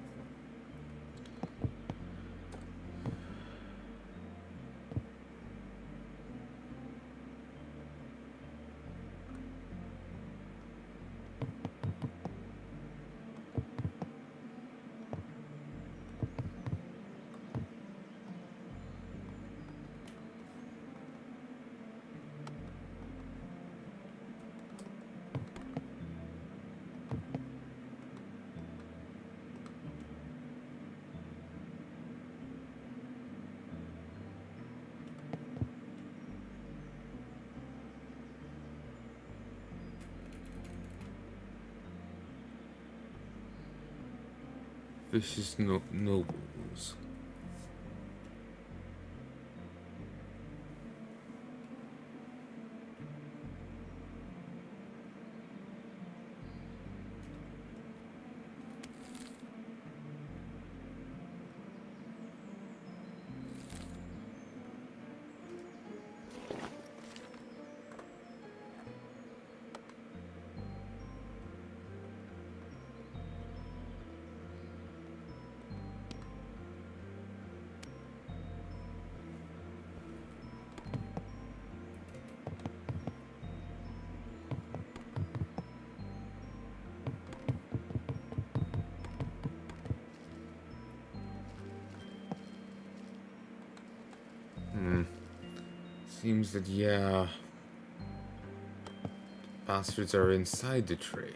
Speaker 1: Vicious no nobles. Hmm. Seems that, yeah, bastards are inside the tree.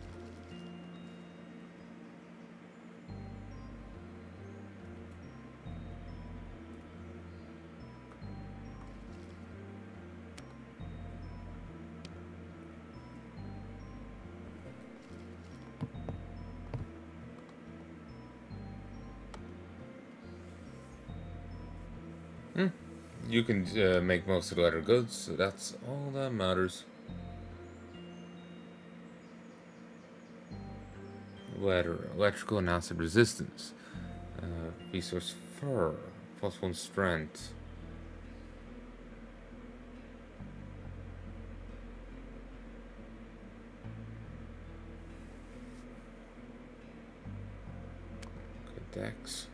Speaker 1: Hmm. You can uh, make most of the leather goods, so that's all that matters. Leather, electrical and acid resistance. Uh, resource fur, plus one strength. Good dex.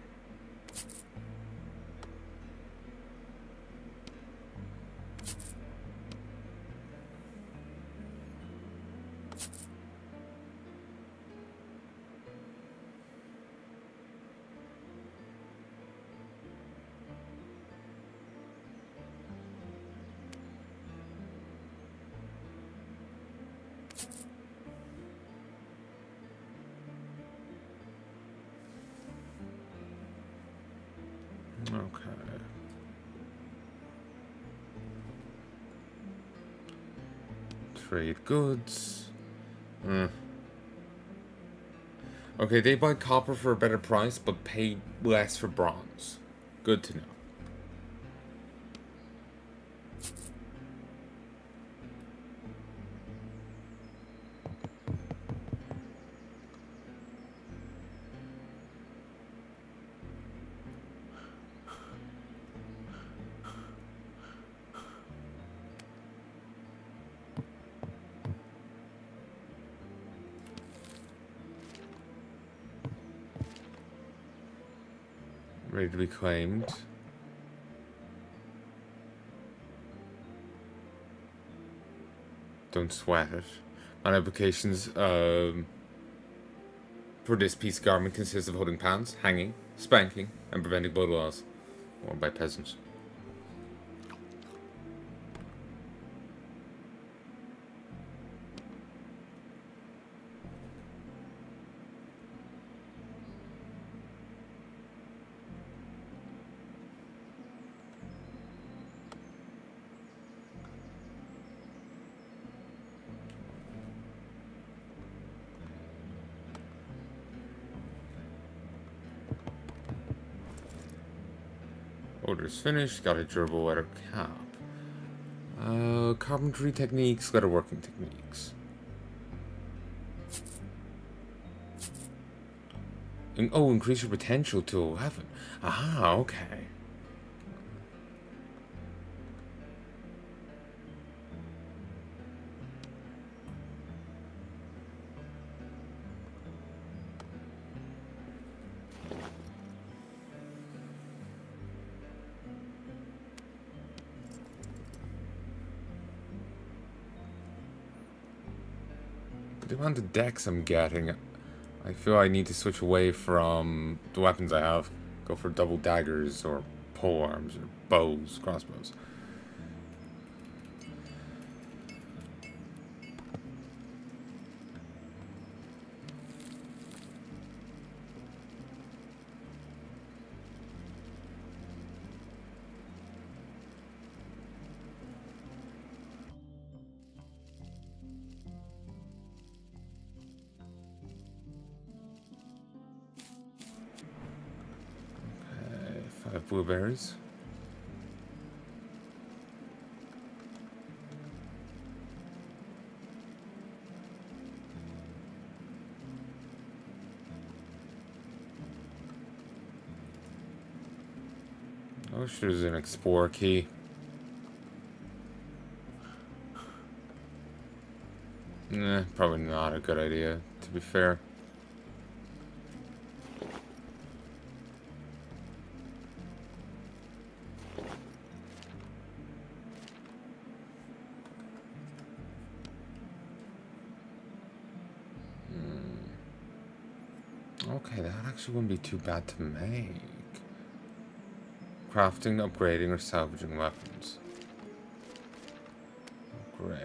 Speaker 1: Okay. Trade goods. Uh. Okay, they buy copper for a better price, but pay less for bronze. Good to know. Ready to be claimed. Don't sweat it. My applications um, for this piece of garment consists of holding pants, hanging, spanking, and preventing blood loss, worn by peasants. Order's finished, got a durable leather cap. Uh, carpentry techniques, leatherworking techniques. In, oh, increase your potential to eleven. Ah, okay. the amount of decks I'm getting, I feel I need to switch away from the weapons I have. Go for double daggers or pole arms or bows, crossbows. Five blueberries. I wish there was an explorer key. Nah, probably not a good idea, to be fair. Okay, that actually wouldn't be too bad to make. Crafting, upgrading, or salvaging weapons. Great.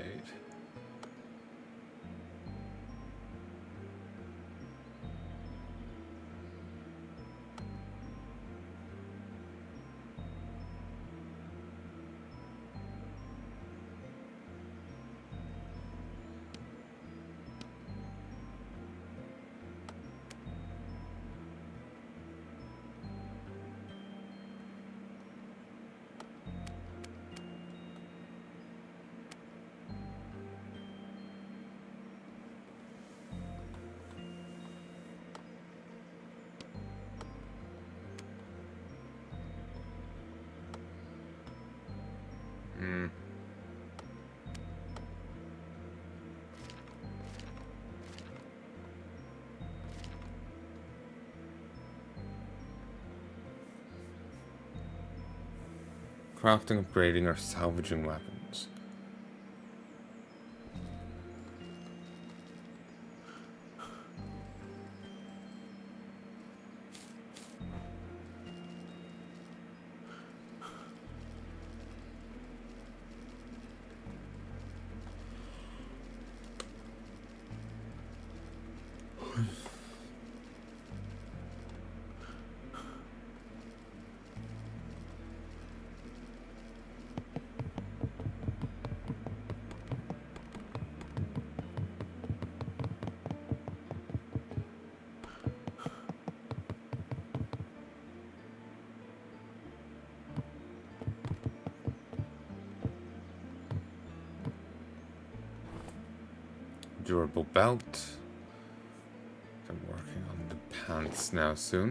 Speaker 1: Hmm. Crafting, upgrading, or salvaging weapons. Durable belt. I'm working on the pants now soon.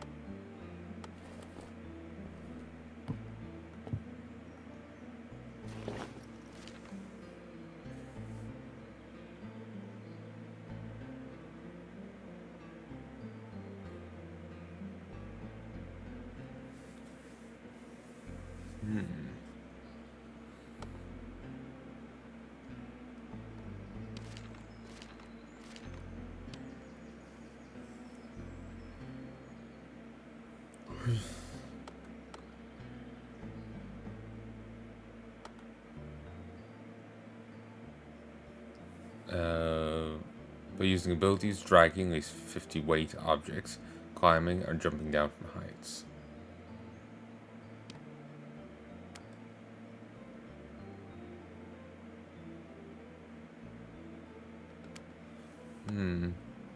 Speaker 1: Hmm. Uh, by using abilities, dragging at least fifty weight objects, climbing, or jumping down from heights. Hmm.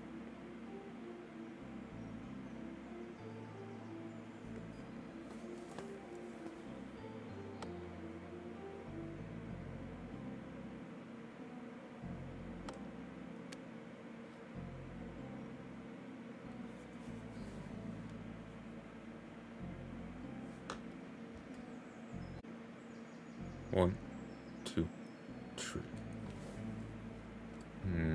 Speaker 1: One, two, three. Hmm.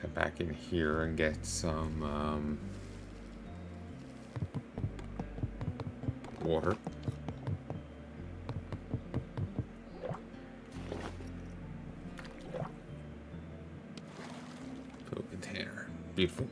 Speaker 1: head back in here and get some um, water. Fill container. Beautiful.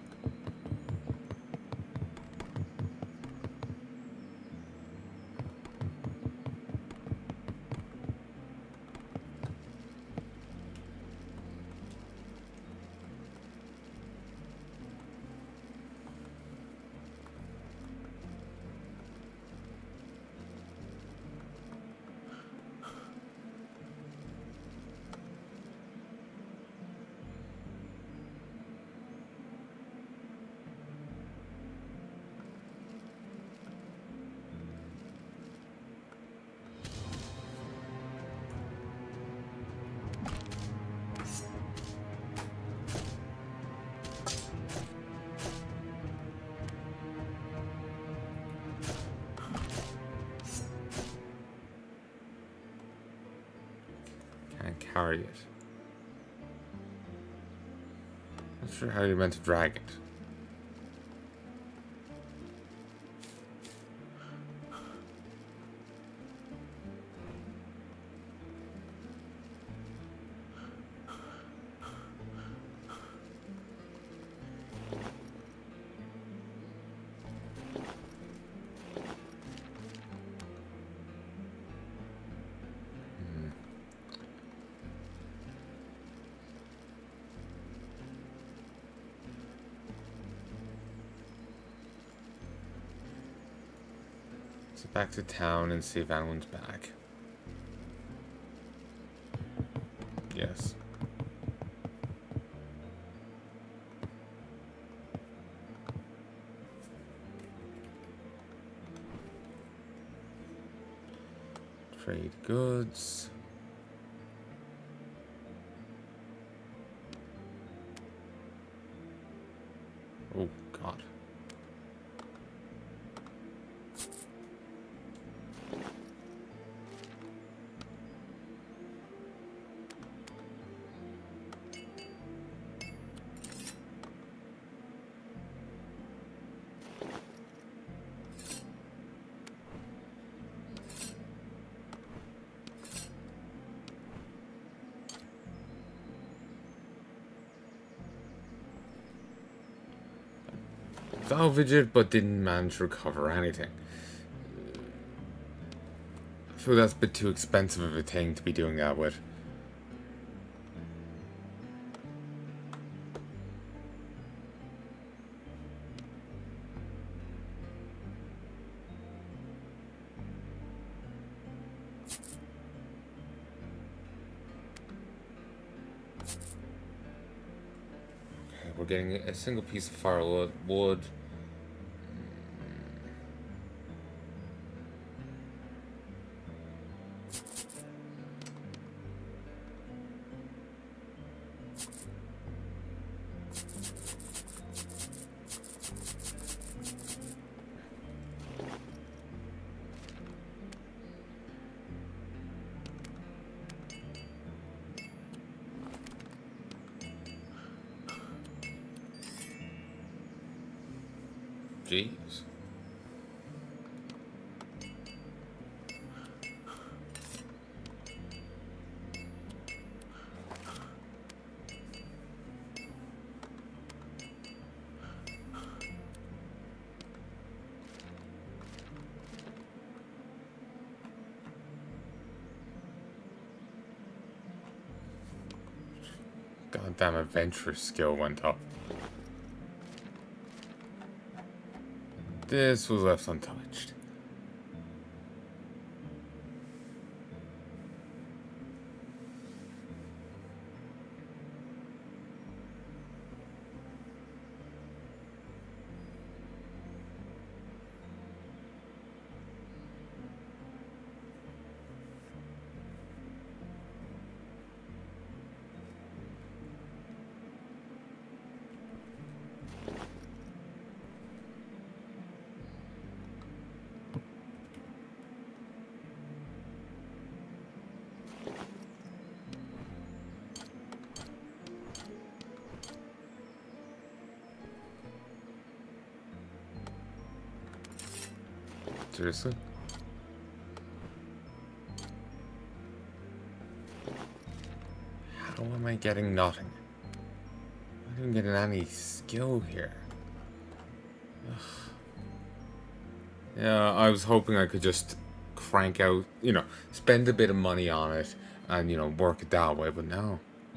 Speaker 1: Carry it. Not sure how you're meant to drag it. So back to town and see if anyone's back. Yes. Trade goods. Oh, God. Salvaged it, but didn't manage to recover anything. I feel that's a bit too expensive of a thing to be doing that with. Okay, we're getting a single piece of firewood. Wood. Jeez. Goddamn adventurous skill went up. This was left untouched. Seriously? How am I getting nothing? I'm not even getting any skill here. Ugh. Yeah, I was hoping I could just crank out, you know, spend a bit of money on it and, you know, work it that way, but no.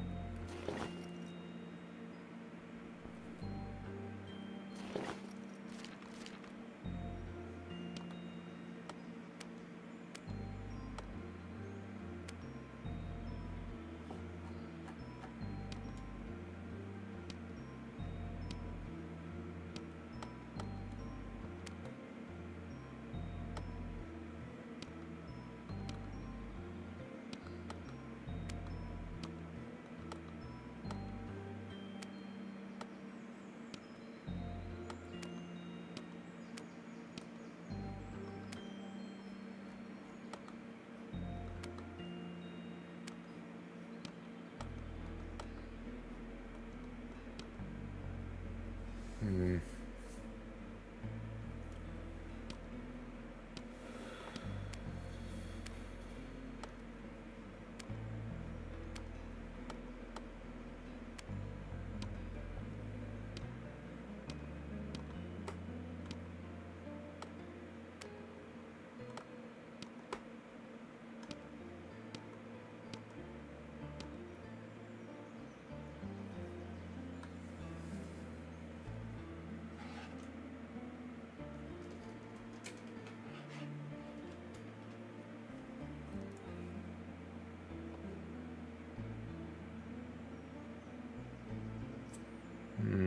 Speaker 1: Hmm. Hmm.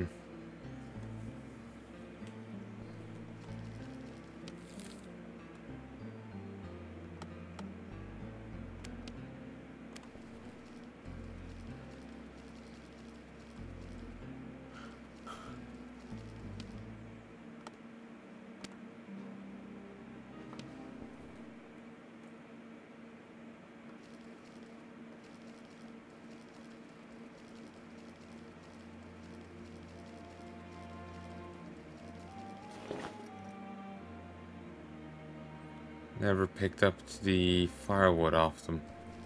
Speaker 1: Never picked up the firewood off them.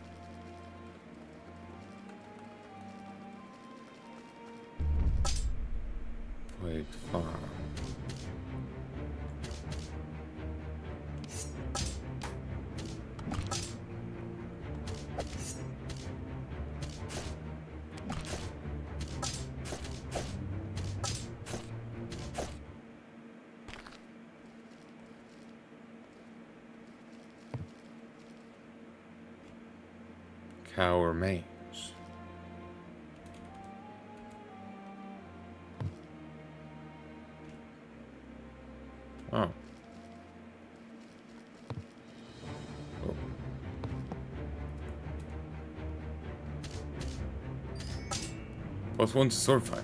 Speaker 1: Wait, farm. Cow remains. Oh. Oh. Plus one's sword fighting.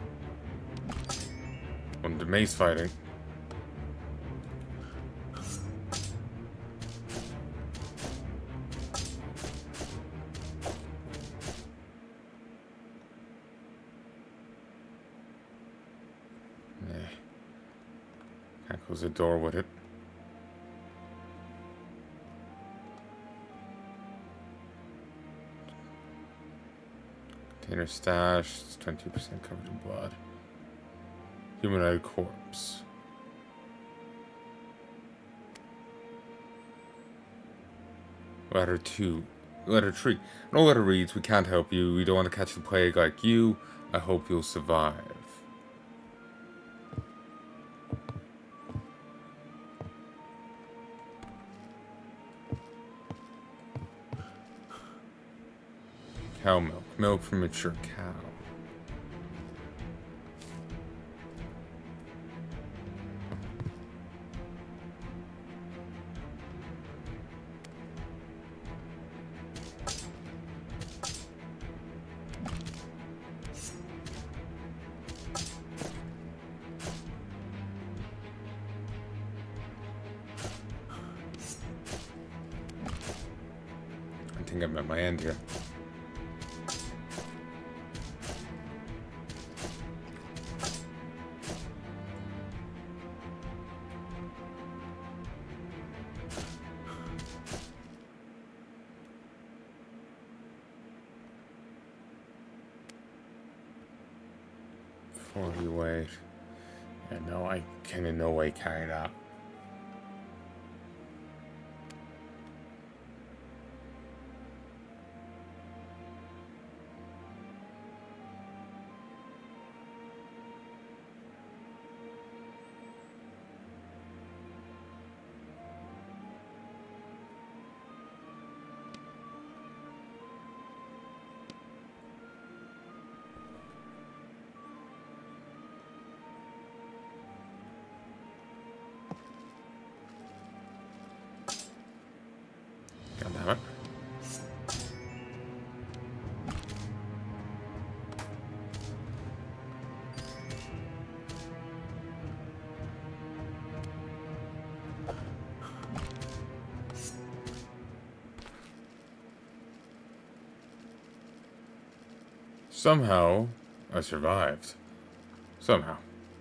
Speaker 1: One to mace fighting. Can't close the door with it. Container stash, it's twenty percent covered in blood. Humanoid corpse. Letter two. Letter three. No letter reads, we can't help you. We don't want to catch the plague like you. I hope you'll survive. Cow milk. Milk from mature cow. I think I'm at my end here. forty weight. Yeah, no, I can in no way carry that. God damn it. Somehow, I survived. Somehow.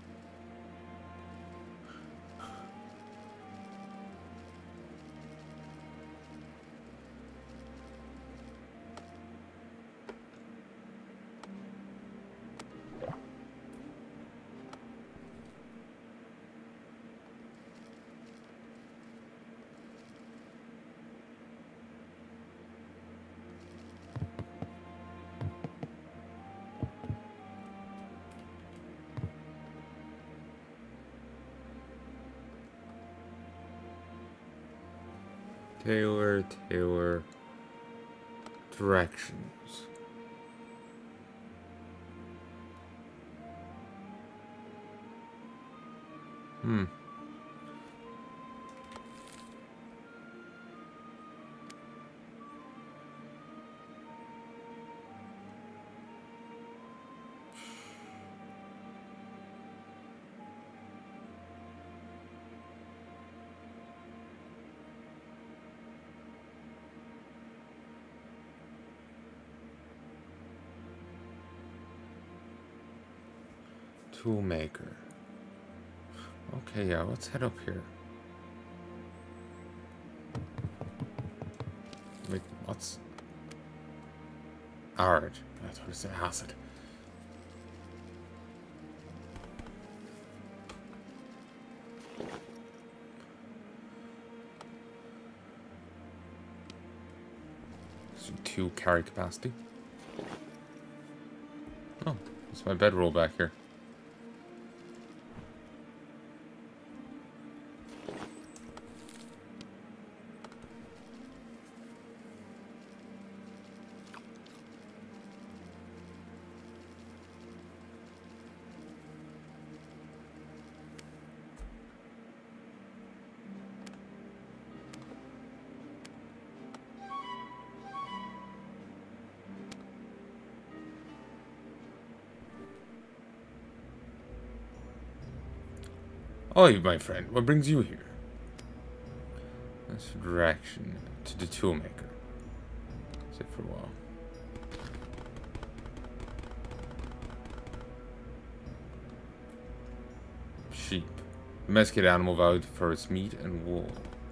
Speaker 1: Tailor, tailor, directions. Hmm. Toolmaker. Okay, yeah, let's head up here. Wait, what's... Ard. I thought it said acid. Two carry capacity. Oh, it's my bedroll back here. Oh, my friend, what brings you here? That's the direction to the toolmaker. Sit for a while. Sheep. Domesticated animal valued for its meat and wool.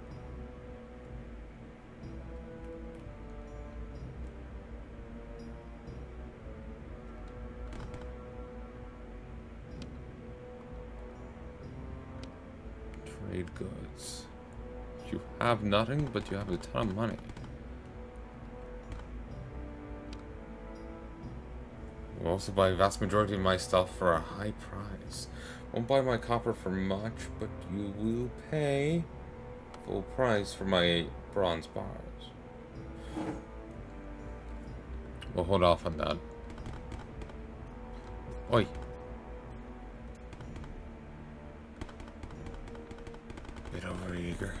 Speaker 1: Trade goods. You have nothing, but you have a ton of money. You also buy a vast majority of my stuff for a high price. Won't buy my copper for much, but you will pay full price for my bronze bars. We'll hold off on that. Oi. Bit over eager.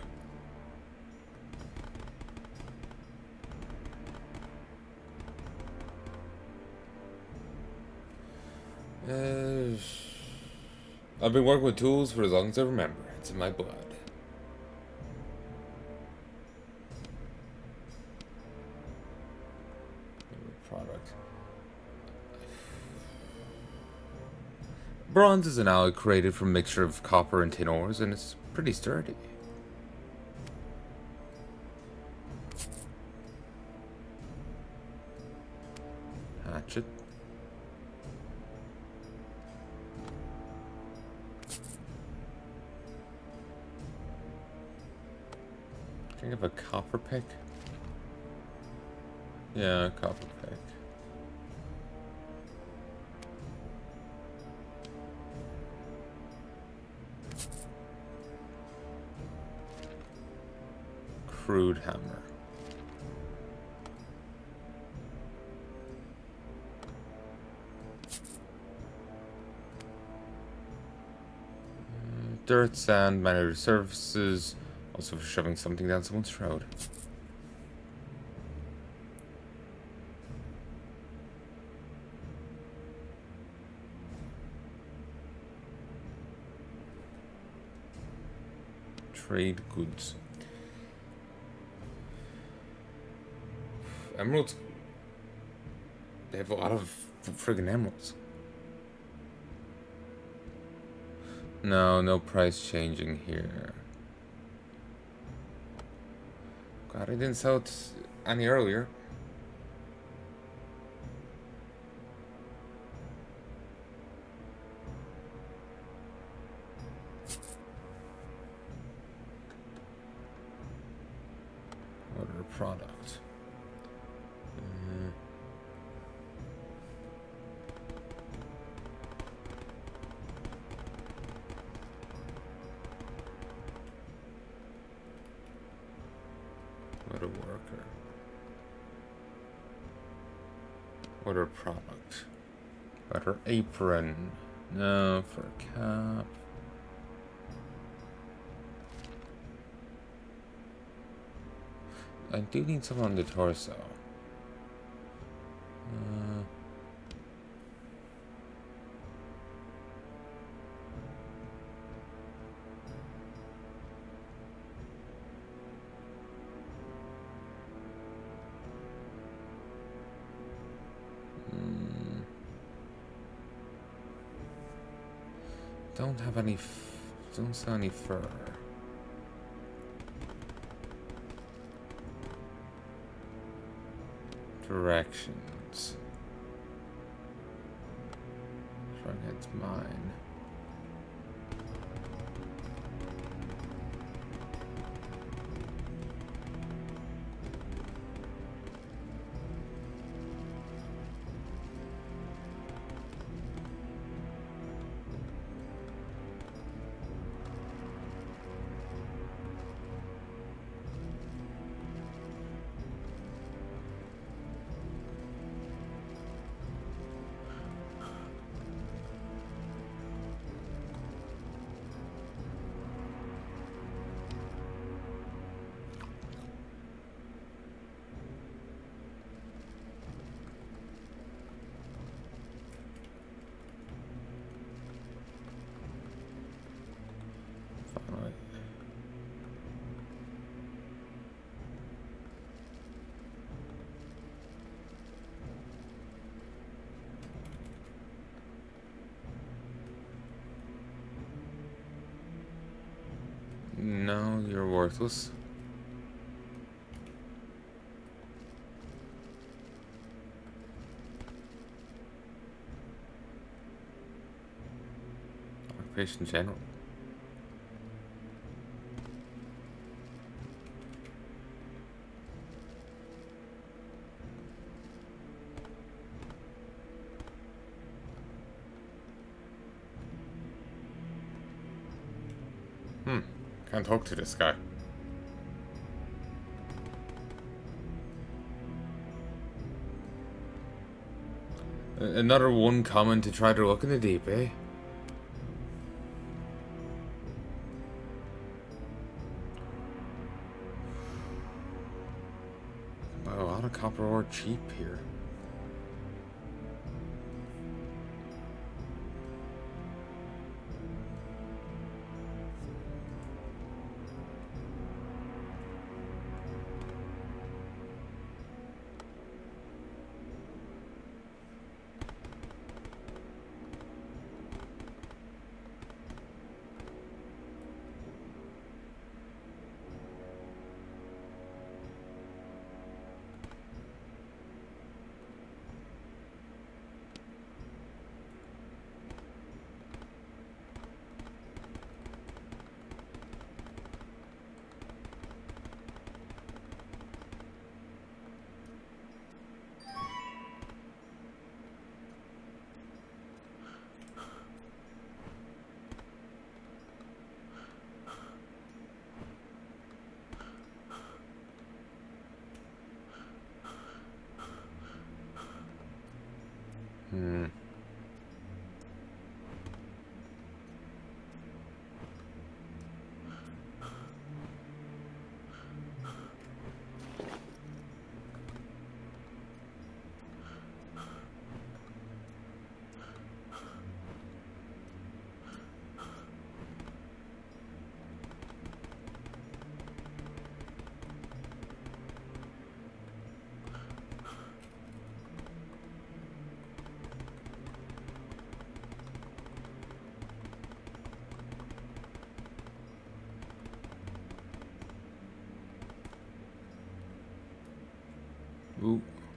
Speaker 1: Uh, I've been working with tools for as long as I remember. It's in my blood. Product. Bronze is an alloy created from a mixture of copper and tin ores, and it's pretty sturdy. Hatchet. have a copper pick. Yeah, copper pick. Crude hammer. Dirt, sand, minor surfaces, also for shoving something down someone's throat. Trade goods. Emeralds. They have a lot of friggin' emeralds. No, no price changing here. God, I didn't sell it any earlier. Order a product. Mm. What a worker. Order product. Order apron. No, for a cap. I do need some on the torso. Uh, mm, don't have any. F don't sell any fur. Directions. Trying to get mine. No, you're worthless. Occupation general. Hmm. Can't talk to this guy. Another one comment to try to look in the deep, eh? Buy a lot of copper ore cheap here. Hmm. Ooh.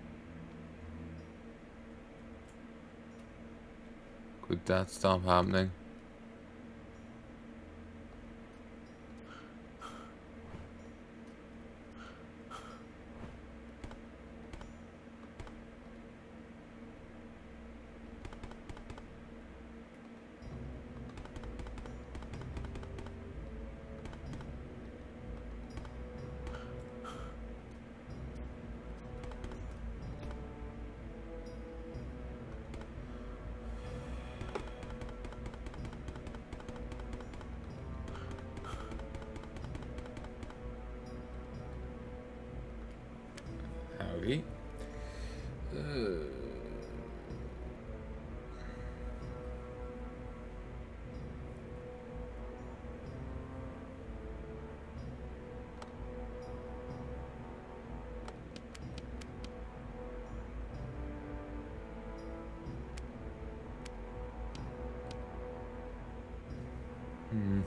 Speaker 1: Could that stop happening? Howdy. Uh. Hmm.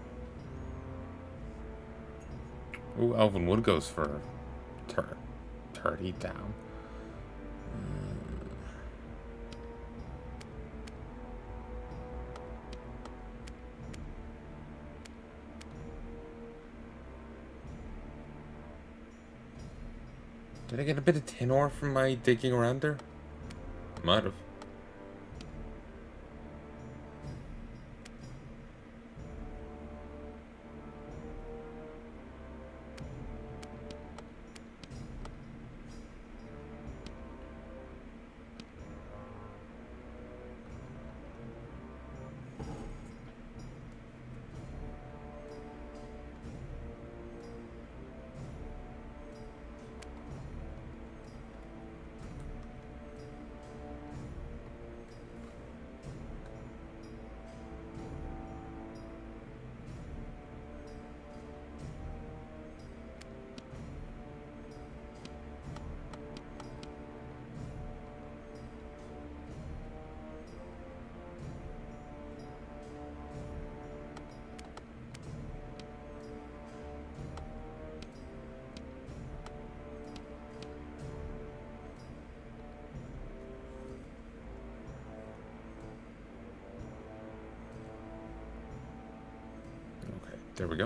Speaker 1: Oh, Alvin Wood goes for tur thirty down. Did I get a bit of tin ore from my digging around there? Might have. There we go.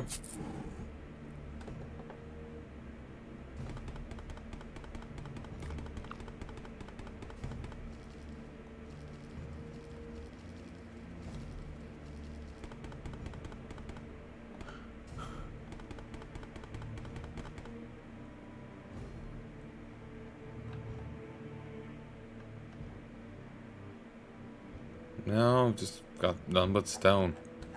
Speaker 1: No, just got none but stone.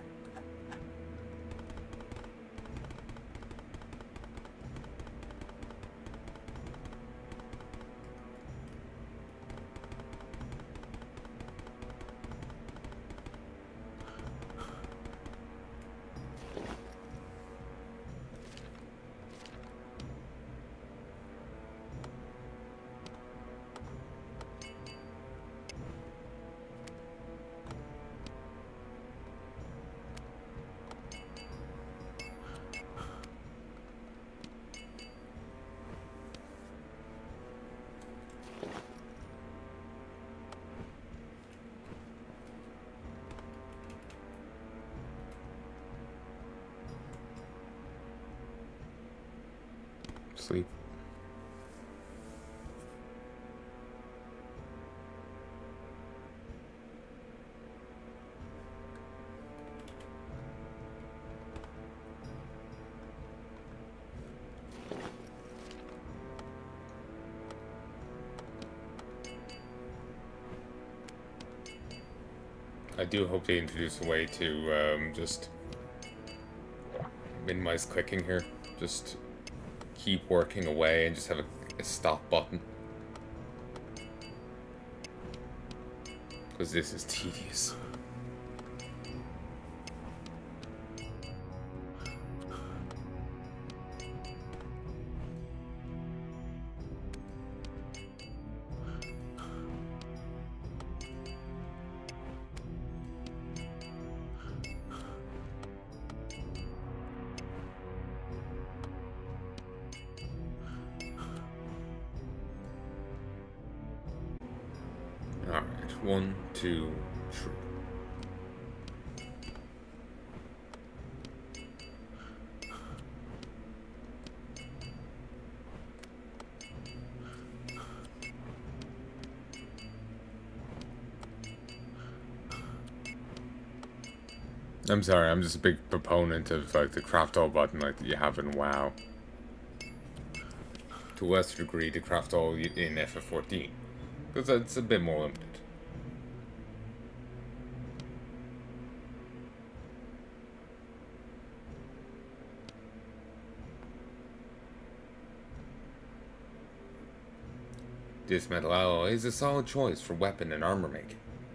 Speaker 1: Sleep. I do hope they introduce a way to um, just minimize clicking here. Just keep working away and just have a, a stop button. Because this is tedious. Alright, one, two, three. I'm sorry, I'm just a big proponent of like the craft all button like that you have in WoW. To a lesser degree, the craft all in F F fourteen. Because it's a bit more limited. This metal alloy is a solid choice for weapon and armor making.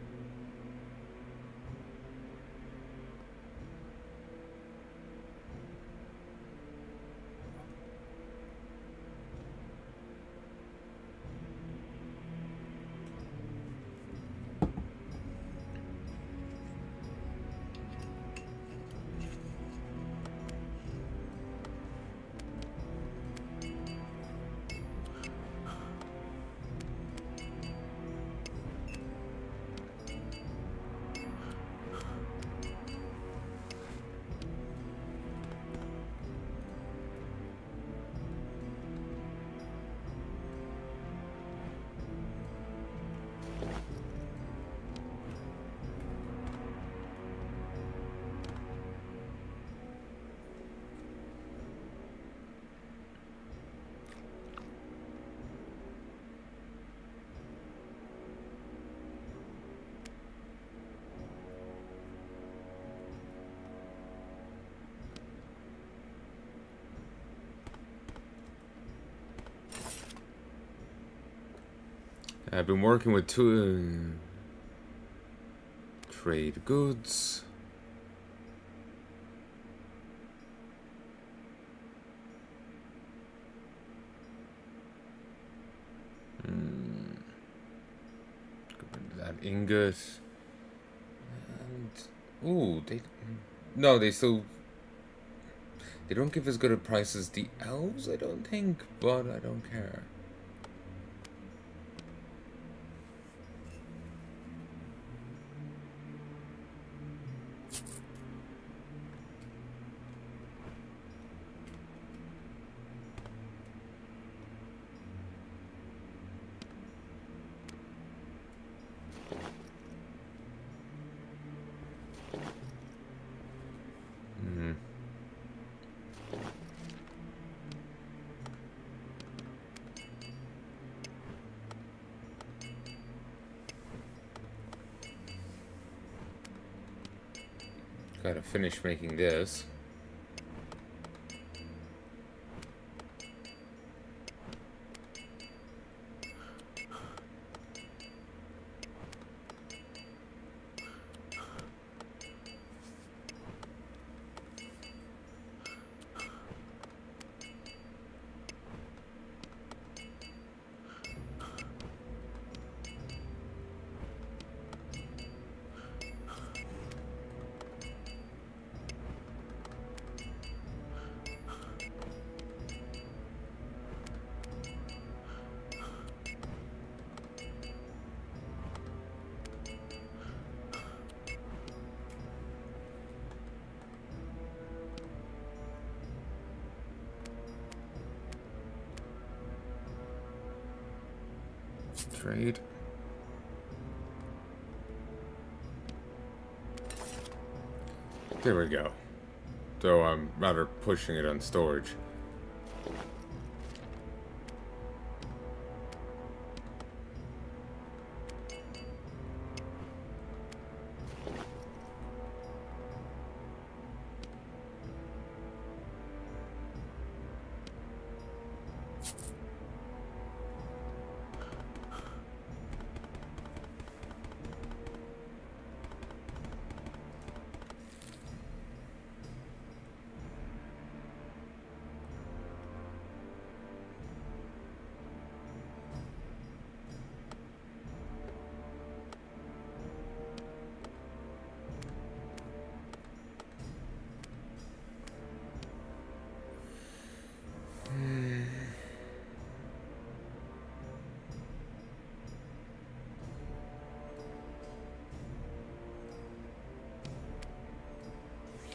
Speaker 1: I've been working with two uh, trade goods. Hmm. That ingot. And ooh, they no, they still they don't give as good a price as the elves, I don't think, but I don't care. Gotta finish making this. Trade. There we go. Though I'm rather pushing it on storage.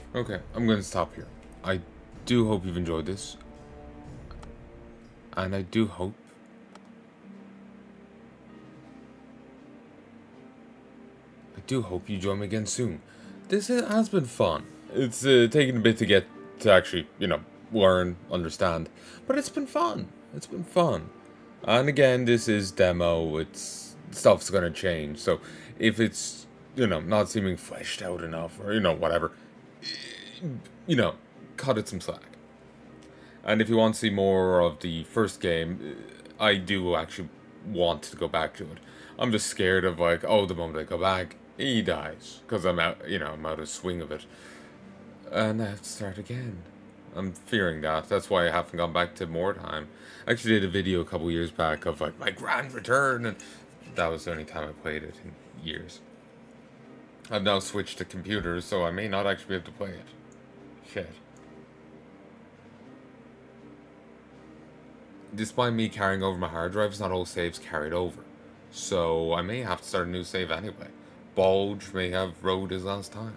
Speaker 1: Okay, I'm going to stop here. I do hope you've enjoyed this. And I do hope I do hope you join me again soon. This has been fun. It's uh, taken a bit to get to actually, you know, learn, understand. But it's been fun. It's been fun. And again, this is demo. It's stuff's gonna change. So if it's, you know, not seeming fleshed out enough or, you know, whatever, you know, cut it some slack. And if you want to see more of the first game, I do actually want to go back to it. I'm just scared of like, oh, the moment I go back, he dies. Because I'm out, you know, I'm out of swing of it. And I have to start again. I'm fearing that. That's why I haven't gone back to more time. I actually did a video a couple years back of like my grand return, and that was the only time I played it in years. I've now switched to computers, so I may not actually be able to play it. Shit. Despite me carrying over my hard drives, not all saves carried over. So I may have to start a new save anyway. Bulge may have rode his last time.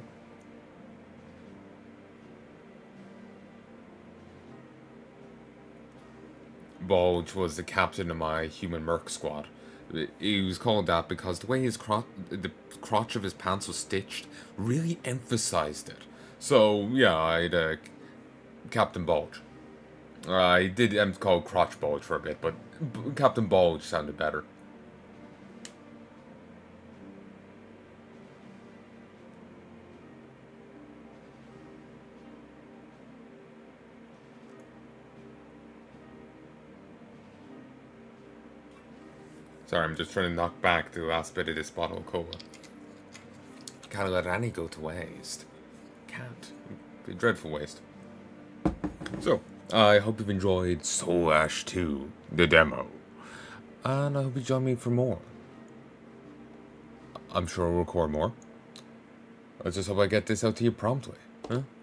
Speaker 1: Bulge was the captain of my human merc squad. He was called that because the way his cro the crotch of his pants was stitched really emphasized it. So yeah, I'd uh, Captain Bulge. I did um, call Crotch Bulge for a bit, but Captain Bulge sounded better. Sorry, I'm just trying to knock back the last bit of this bottle of cola. Can't let any go to waste. Can't. It'd be a dreadful waste. So, I hope you've enjoyed Soulash two, the demo. And I hope you join me for more. I'm sure I'll record more. I just hope I get this out to you promptly. Huh?